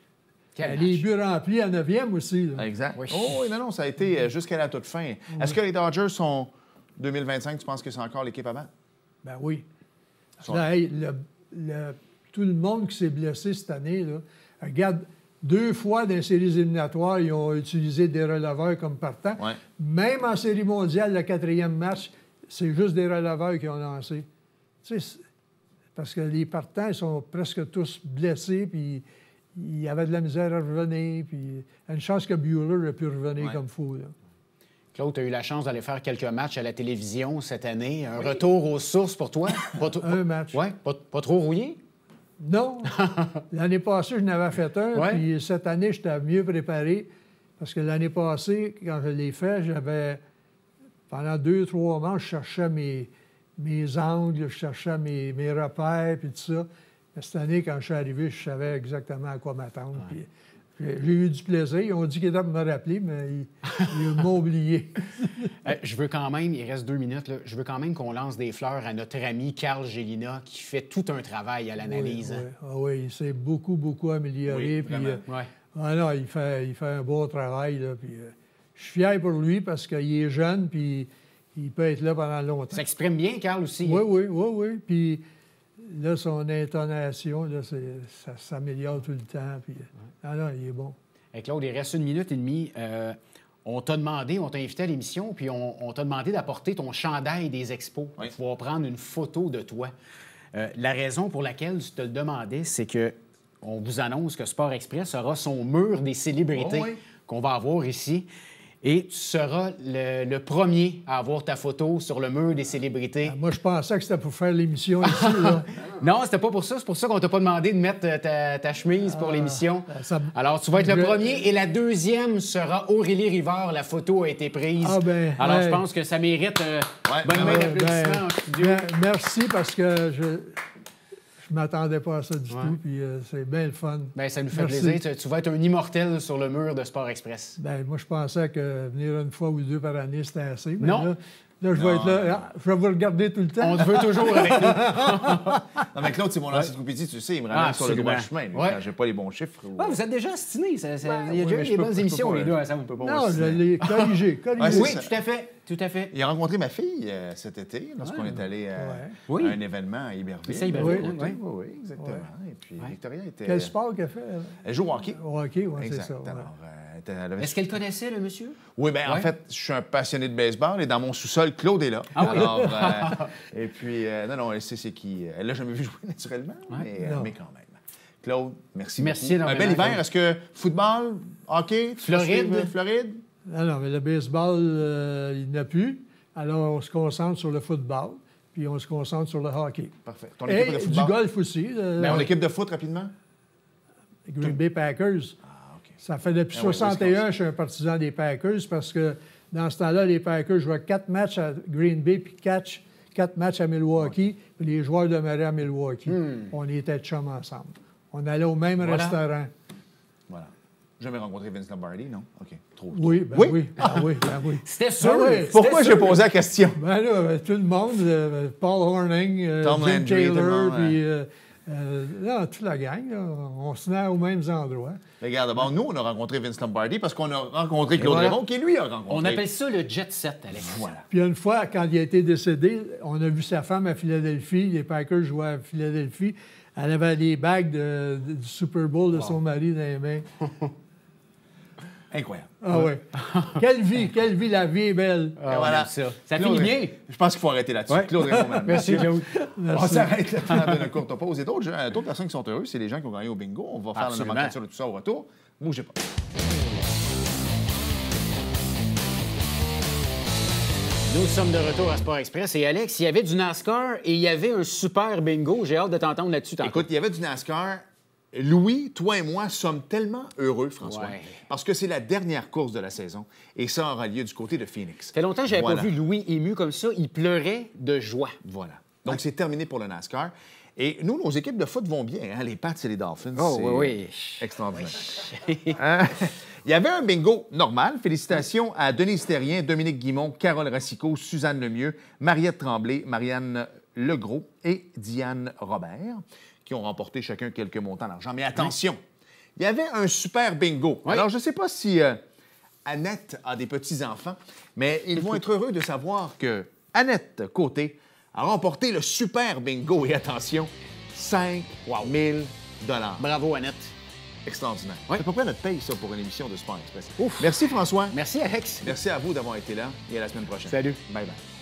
Ben, les buts remplis à neuvième aussi. Là. Exact. Oui. Oh, oui, non, non, ça a été jusqu'à la toute fin. Oui. Est-ce que les Dodgers sont deux mille vingt-cinq, tu penses que c'est encore l'équipe à battre? Ben oui. Sont... Là, hey, le, le, tout le monde qui s'est blessé cette année, là, regarde, deux fois dans les séries éliminatoires, ils ont utilisé des releveurs comme partants. Ouais. Même en série mondiale, le quatrième match, c'est juste des releveurs qui ont lancé. Tu sais, parce que les partants, ils sont presque tous blessés, puis il y avait de la misère à revenir, puis il y a une chance que Buehler ait pu revenir ouais. comme fou. Là. Claude, tu as eu la chance d'aller faire quelques matchs à la télévision cette année. Un oui. retour aux sources pour toi? Pas t- un match. Oui, pas, pas trop rouillé? Non. L'année passée, je n'avais fait un, ouais. puis cette année, j'étais mieux préparé, parce que l'année passée, quand je l'ai fait, j'avais, pendant deux, trois mois, je cherchais mes, mes angles, je cherchais mes, mes repères, puis tout ça. Mais cette année, quand je suis arrivé, je savais exactement à quoi m'attendre. Ouais. J'ai, j'ai eu du plaisir. Ils ont dit qu'ils étaient pour me rappeler, mais ils, ils m'ont oublié. euh, je veux quand même, il reste deux minutes, là, je veux quand même qu'on lance des fleurs à notre ami Carl Gélina, qui fait tout un travail à l'analyse. Oui, hein. oui. Ah, oui, il s'est beaucoup, beaucoup amélioré. Oui, puis, euh, ouais. ah non, il fait, il fait un bon travail. Là, puis, euh, je suis fier pour lui parce qu'il est jeune, puis il peut être là pendant longtemps. Ça exprime bien, Carl, aussi. Oui, hein? oui, oui, oui. Puis là, son intonation, là, c'est, ça s'améliore tout le temps. Puis, ouais. Ah non, il est bon. Hey, Claude, il reste une minute et demie. Euh, on t'a demandé, on t'a invité à l'émission, puis on, on t'a demandé d'apporter ton chandail des expos pour oui. pouvoir prendre une photo de toi. Euh, la raison pour laquelle je te le demandais, c'est que on vous annonce que Sport Express aura son mur des célébrités oh, oui. qu'on va avoir ici. Et tu seras le, le premier à avoir ta photo sur le mur des célébrités. Ah, moi, je pensais que c'était pour faire l'émission ici. Là. Non, c'était pas pour ça. C'est pour ça qu'on t'a pas demandé de mettre ta, ta chemise pour ah, l'émission. Ça... Alors, tu vas être le premier. Et la deuxième sera Aurélie Rivard. La photo a été prise. Ah ben, Alors, ouais. je pense que ça mérite euh, ouais, bonne main ben, d'applaudissements ben, en studio. Ben, merci, parce que je... Je m'attendais pas à ça du ouais. tout, puis euh, c'est bien le fun. Bien, ça nous fait Merci. plaisir. Tu, tu vas être un immortel sur le mur de Sport Express. Bien, moi, je pensais que venir une fois ou deux par année, c'était assez. Mais non. Là, Là, je vais Non, être là. Je vais vous regarder tout le temps. On te veut toujours avec nous. Non, mais Claude, c'est mon encyclopédie, tu sais, il me ramène Ah, sur le droit absolument. chemin. Ouais. Quand j'ai pas les bons chiffres. Ou... Ah, vous êtes déjà astinés. Ça, ça- il y a oui, déjà mais eu je des peux- bonnes je peux émissions, pas, les là. deux ensemble. On peut pas Non, je ostiner. l'ai corrigé. corrigé. Ouais, c'est Oui, ça. tout à fait. Tout à fait. Il a rencontré ma fille euh, cet été, lorsqu'on est allé euh, Ouais. Oui. à un événement à Iberville. C'est à Iberville, Oui, oui. oui, oui, exactement. Ouais. Et puis Ouais. Victoria était... Quel sport qu'elle fait? elle? Elle joue au hockey. Au hockey, oui, c'est Exact. ça. ouais. Alors, euh, elle était- elle avait- Est-ce qu'elle connaissait le monsieur? Oui, bien, en Ouais. fait, je suis un passionné de baseball et dans mon sous-sol, Claude est là. Ah oui? Alors, euh, et puis, euh, non, non, elle sait c'est qui. Elle l'a jamais vu jouer naturellement, mais, euh, Non. mais quand même. Claude, merci, Merci beaucoup. Un énormément, bel hiver. Claude. Est-ce que football, hockey, tu vas Floride? suivre Floride? Non, non, mais le baseball, euh, il n'y en a plus. Alors, on se concentre sur le football, puis on se concentre sur le hockey. Parfait. Ton équipe de Et football? du golf aussi. euh, Ben, ton équipe de foot, rapidement? Green Bay Packers. Ah, OK. Ça fait depuis Ah oui, soixante et un Wisconsin. que je suis un partisan des Packers parce que dans ce temps-là, les Packers jouaient quatre matchs à Green Bay puis quatre, quatre matchs à Milwaukee. Puis les joueurs demeuraient à Milwaukee. On était chums ensemble. On allait au même Voilà. restaurant. Voilà. Jamais rencontré Vince Lombardi, non? OK. Trop. Oui, ben Oui? oui. Ben oui, ben oui. C'était sûr. Ah oui. C'était Pourquoi sûr. j'ai posé la question? Ben là, euh, tout le monde, euh, Paul Horning, euh, Tom Jim Landry, tout le Taylor, monde, puis euh, euh, là, toute la gang, là, on se tenait aux mêmes endroits. Regarde, d'abord, nous, on a rencontré Vince Lombardi parce qu'on a rencontré Claude voilà. Raymond, qui lui a rencontré. On appelle ça le jet set, Alex. Voilà. Puis une fois, quand il a été décédé, on a vu sa femme à Philadelphie. Les Packers jouaient à Philadelphie. Elle avait les bagues de- de- du Super Bowl de son mari dans les mains. Incroyable. Ah oui. Quelle vie, quelle vie, la vie est belle. Ah, voilà. on aime ça. Ça Claude finit Ray- bien. Je pense qu'il faut arrêter là-dessus. Ouais. Claude Raymond, madame. Merci, Claude. On s'arrête là pendant une courte pause. Et d'autres gens- d'autres personnes qui sont heureuses, c'est les gens qui ont gagné au bingo. On va faire Absolument. la nomenclature de tout ça au retour. Bougez pas. Nous sommes de retour à Sport Express. Et Alex, il y avait du NASCAR et il y avait un super bingo. J'ai hâte de t'entendre là-dessus tantôt. Écoute, il y avait du NASCAR. Louis, toi et moi sommes tellement heureux, François, Ouais. parce que c'est la dernière course de la saison et ça aura lieu du côté de Phoenix. Ça fait longtemps que je n'avais Voilà. pas vu Louis ému comme ça. Il pleurait de joie. Voilà. Donc, c'est terminé pour le NASCAR. Et nous, nos équipes de foot vont bien. Hein? Les Pats et les Dolphins. Oh, c'est oui, oui. extraordinaire. Hein? Il y avait un bingo normal. Félicitations à Denise Terrien, Dominique Guimont, Carole Racicot, Suzanne Lemieux, Mariette Tremblay, Marianne Legros et Diane Robert, qui ont remporté chacun quelques montants d'argent. Mais attention, il y avait un super bingo. Oui. Alors, je ne sais pas si euh, Annette a des petits-enfants, mais ils vont être heureux de savoir que Annette Côté a remporté le super bingo. Et attention, cinq mille dollars. Bravo, Annette. Extraordinaire. Oui. C'est à peu près notre paye, ça, pour une émission de Sport Express. Ouf. Merci, François. Merci, Alex. Merci à vous d'avoir été là et à la semaine prochaine. Salut. Bye-bye.